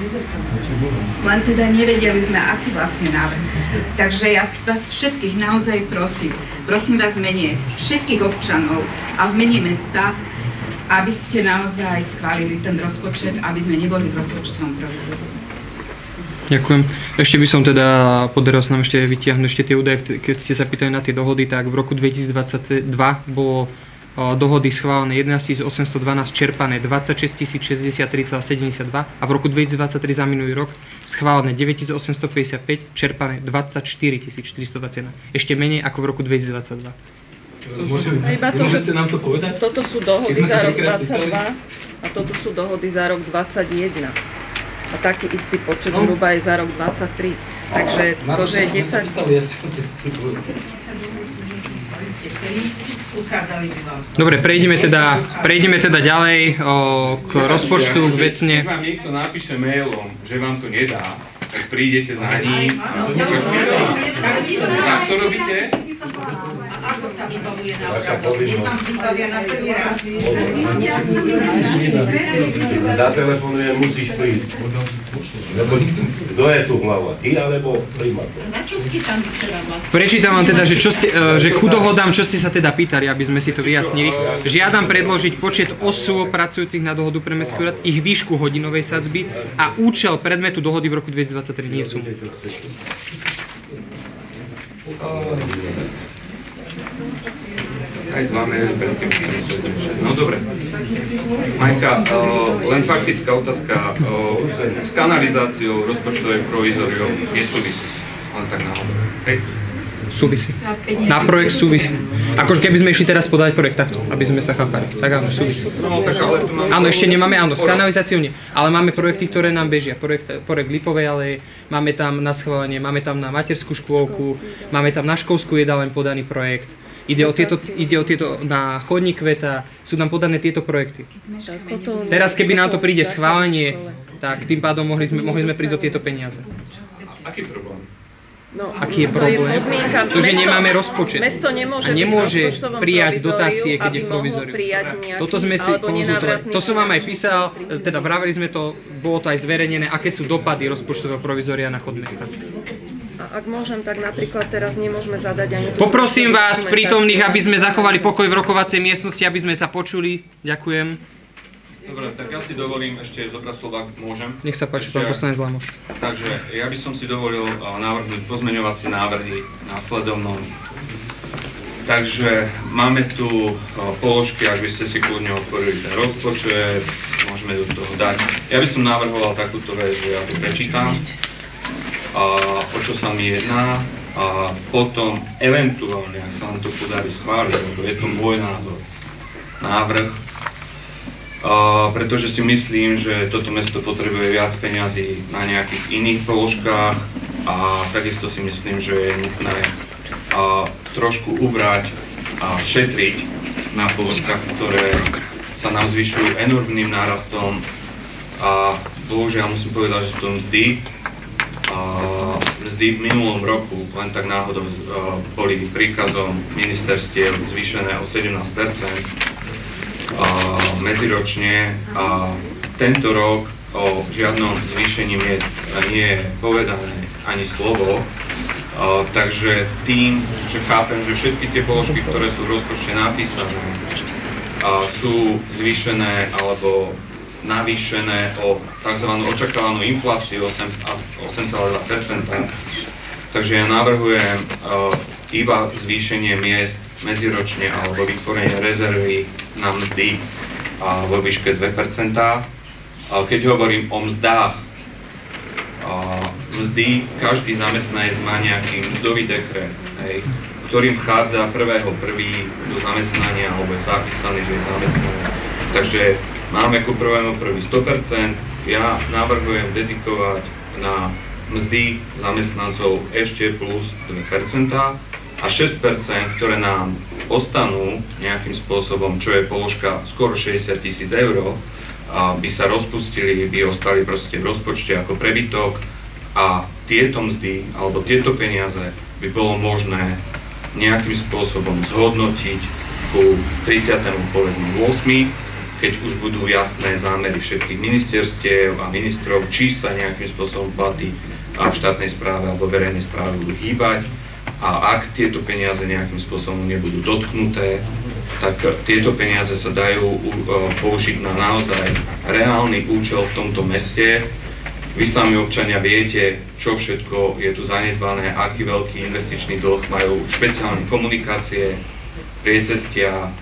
Len teda nevedeli sme, aký vlastne návrh. Takže ja vás všetkých naozaj prosím, prosím vás v mene všetkých občanov a v mene mesta, aby ste naozaj schválili ten rozpočet, aby sme neboli v rozpočtovom provizoriu. Ďakujem. Ešte by som teda podaril sa nám ešte vytiahnuť ešte tie údaje, keď ste sa pýtali na tie dohody, tak v roku dvetisícdvadsaťdva bolo dohody schválené jedenásť tisíc osemstodvanásť, čerpané dvadsaťšesť tisíc šesťdesiattri celá sedemdesiatdva a v roku dvetisícdvadsaťtri za minulý rok schválené deväť tisíc osemstopäťdesiatpäť, čerpané dvadsaťštyri tisíc štyristodvadsaťjeden. Ešte menej ako v roku dvetisícdvadsaťdva. Môžete nám to povedať? Toto sú dohody za rok dvadsaťdva a toto sú dohody za rok dvadsaťjeden. A taký istý počet zhruba je za rok dvadsaťtri. Takže to, že je desať... Dobre, prejdeme teda, prejdeme teda ďalej o, k rozpočtu vecne. Keď vám niekto napíše mailom, že vám to nedá, tak prídete za ním. Tak to robíte? Ako sa vybavuje návrat? Keď vám vybavia na prvý raz? Zatelefonuje, musíš prísť. Lebo kto je tu hlava? Ty alebo primátor? Na čo ste tam včera vlastne? Prečítam vám teda, že, čo ste, že ku dohodám, čo ste sa teda pýtali, aby sme si to vyjasnili. Žiadam predložiť počet osôb pracujúcich na dohodu pre mestský úrad, ich výšku hodinovej sadzby a účel predmetu dohody v roku dvetisícdvadsaťtri, nie sú. Aj s vami, no dobre. Majka, len faktická otázka. S kanalizáciou rozpočtovej provizoriou je súvisí? Len tak náhodou. Hej? Súvisí. Na projekt súvisí. Akože keby sme išli teraz podať projekt takto, aby sme sa chápali. Tak áno, súvisí. No, tak ale tu máme... Áno, ešte nemáme, áno, s kanalizáciou nie. Ale máme projekty, ktoré nám bežia. Projekt, projekt Lipovej aleje, máme tam na schválenie, máme tam na materskú škôlku, máme tam na školskú jedáleň podaný projekt. Ide o tieto, ide o tieto na chodník Kveta, sú tam podané tieto projekty. Teraz keby nám to príde schválenie, tak tým pádom mohli sme, mohli sme prísť o tieto peniaze. Aký problém? No, aký je problém? To, že nemáme rozpočet. Mesto nemôže, a nemôže prijať dotácie, keď je provizorium. Toto sme si konzultovali. To som vám aj písal, teda vraveli sme to, bolo to aj zverejnené, aké sú dopady rozpočtového provizoria na chod mesta. A ak môžem, tak napríklad teraz nemôžeme zadať ani... Poprosím vás, prítomných, aby sme zachovali pokoj v rokovacej miestnosti, aby sme sa počuli. Ďakujem. Dobre, tak ja si dovolím ešte zobrať slova, ak môžem. Nech sa páči, pán poslanec Lamoš. Takže ja by som si dovolil navrhnúť pozmeňovacie návrhy následovnom. Takže máme tu položky, ak by ste si kľudne otvorili ten rozpočet, môžeme do toho dať. Ja by som navrhoval takúto vec, že ja to prečítam. A o čo sa mi jedná a potom eventuálne, ak sa nám to podarí schváliť, lebo je to môj názor, návrh, a pretože si myslím, že toto mesto potrebuje viac peňazí na nejakých iných položkách a takisto si myslím, že je nutné a trošku ubrať a šetriť na položkách, ktoré sa nám zvyšujú enormným nárastom a bohužiaľ musím povedať, že to mzdy mzdy v minulom roku, len tak náhodou boli príkazom ministerstiev zvýšené o sedemnásť percent medziročne a tento rok o žiadnom zvýšení miest nie je povedané ani slovo. Takže tým, že chápem, že všetky tie položky, ktoré sú v rozpočte napísané, sú zvýšené alebo navýšené o tzv. Očakávanú infláciu osem celá dva percenta. Takže ja navrhujem uh, iba zvýšenie miest medziročne alebo vytvorenie rezervy na mzdy uh, vo výške dve percentá. Uh, keď hovorím o mzdách, uh, mzdy, každý zamestnanec má nejaký mzdový dekret, hej, ktorým vchádza prvého prvého do zamestnania alebo je zapísaný, že je zamestnaný. Takže máme ku prvému prvý sto percent, ja navrhujem dedikovať na mzdy zamestnancov ešte plus dve percentá a šesť percent, ktoré nám ostanú nejakým spôsobom, čo je položka skoro šesťdesiat tisíc eur, by sa rozpustili, by ostali proste v rozpočte ako prebytok a tieto mzdy alebo tieto peniaze by bolo možné nejakým spôsobom zhodnotiť ku tridsiatemu povedzme ôsmemu keď už budú jasné zámery všetkých ministerstiev a ministrov, či sa nejakým spôsobom platy v štátnej správe alebo verejnej správe budú hýbať a ak tieto peniaze nejakým spôsobom nebudú dotknuté, tak tieto peniaze sa dajú použiť na naozaj reálny účel v tomto meste. Vy sami občania viete, čo všetko je tu zanedbané, aký veľký investičný dlh majú špeciálne komunikácie, priecestia,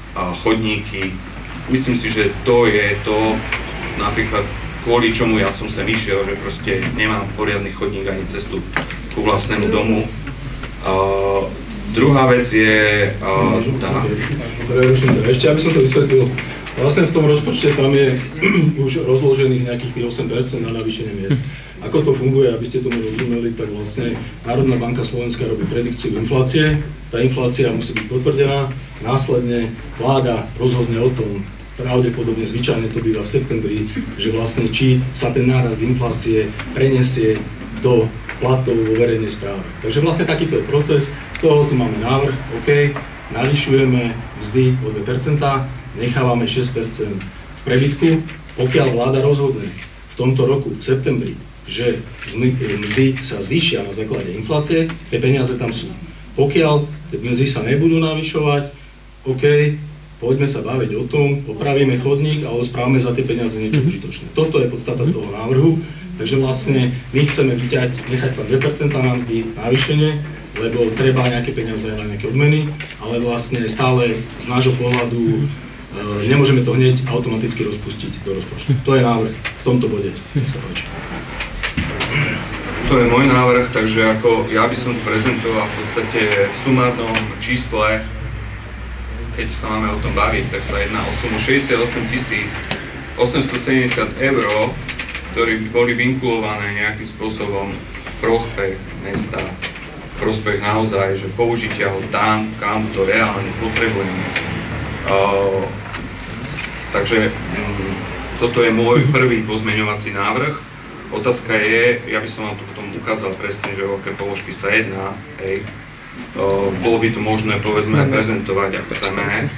a chodníky. Myslím si, že to je to, napríklad kvôli čomu ja som sem išiel, že proste nemám poriadny chodník ani cestu ku vlastnému domu. Uh, druhá vec je uh, tá. Ešte, aby som to vysvetlil, vlastne v tom rozpočte tam je už rozložených nejakých tých osem percent na navýšenie miest. Ako to funguje, aby ste tomu rozumeli, tak vlastne Národná banka Slovenska robí predikciu inflácie, tá inflácia musí byť potvrdená, následne vláda rozhodne o tom, pravdepodobne zvyčajne to býva v septembri, že vlastne či sa ten nárast inflácie prenesie do platov vo verejnej správe. Takže vlastne takýto je proces, z toho tu máme návrh, OK, navyšujeme mzdy o dve percentá, nechávame šesť percent v prebytku, pokiaľ vláda rozhodne v tomto roku, v septembri, že mzdy sa zvýšia na základe inflácie, tie peniaze tam sú. Pokiaľ mzdy sa nebudú navyšovať, OK, poďme sa baviť o tom, opravíme chodník a správame za tie peniaze niečo užitočné. Toto je podstata toho návrhu, takže vlastne my chceme vyťať, nechať tam dve percentá na mzdy navýšenie, lebo treba nejaké peniaze na nejaké odmeny, ale vlastne stále z nášho pohľadu e, nemôžeme to hneď automaticky rozpustiť do rozpočtu. To je návrh v tomto bode. Nech sa páči. To je môj návrh, takže ako ja by som to prezentoval v podstate v sumárnom čísle, keď sa máme o tom baviť, tak sa jedná o sumu šesťdesiatosem tisíc osemstosedemdesiat eur, ktoré by boli vinkulované nejakým spôsobom v prospech mesta, v prospech naozaj, že použitia ho tam, kam to reálne potrebujeme. Uh, takže um, toto je môj prvý pozmeňovací návrh. Otázka je, ja by som vám to potom ukázal presne, že o aké položky sa jedná, hej. Uh, bolo by to možné, povedzme, prezentovať, ako chceme.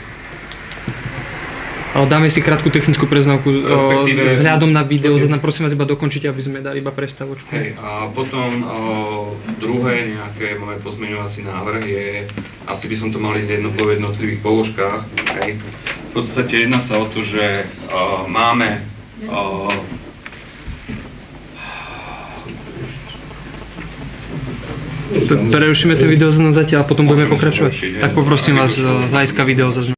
Ale dáme si krátku technickú preznávku s hľadom na video, zaznam, prosím vás iba dokončiť, aby sme dali iba prestavočku. Hej, a potom uh, druhé nejaké moje pozmeňovací návrh je, asi by som to mal ísť jedno po jednotlivých položkách, hej. V podstate jedná sa o to, že uh, máme uh, Prerušíme to video zatiaľ a potom budeme pokračovať. Tak poprosím vás z hľadiska video zaznam.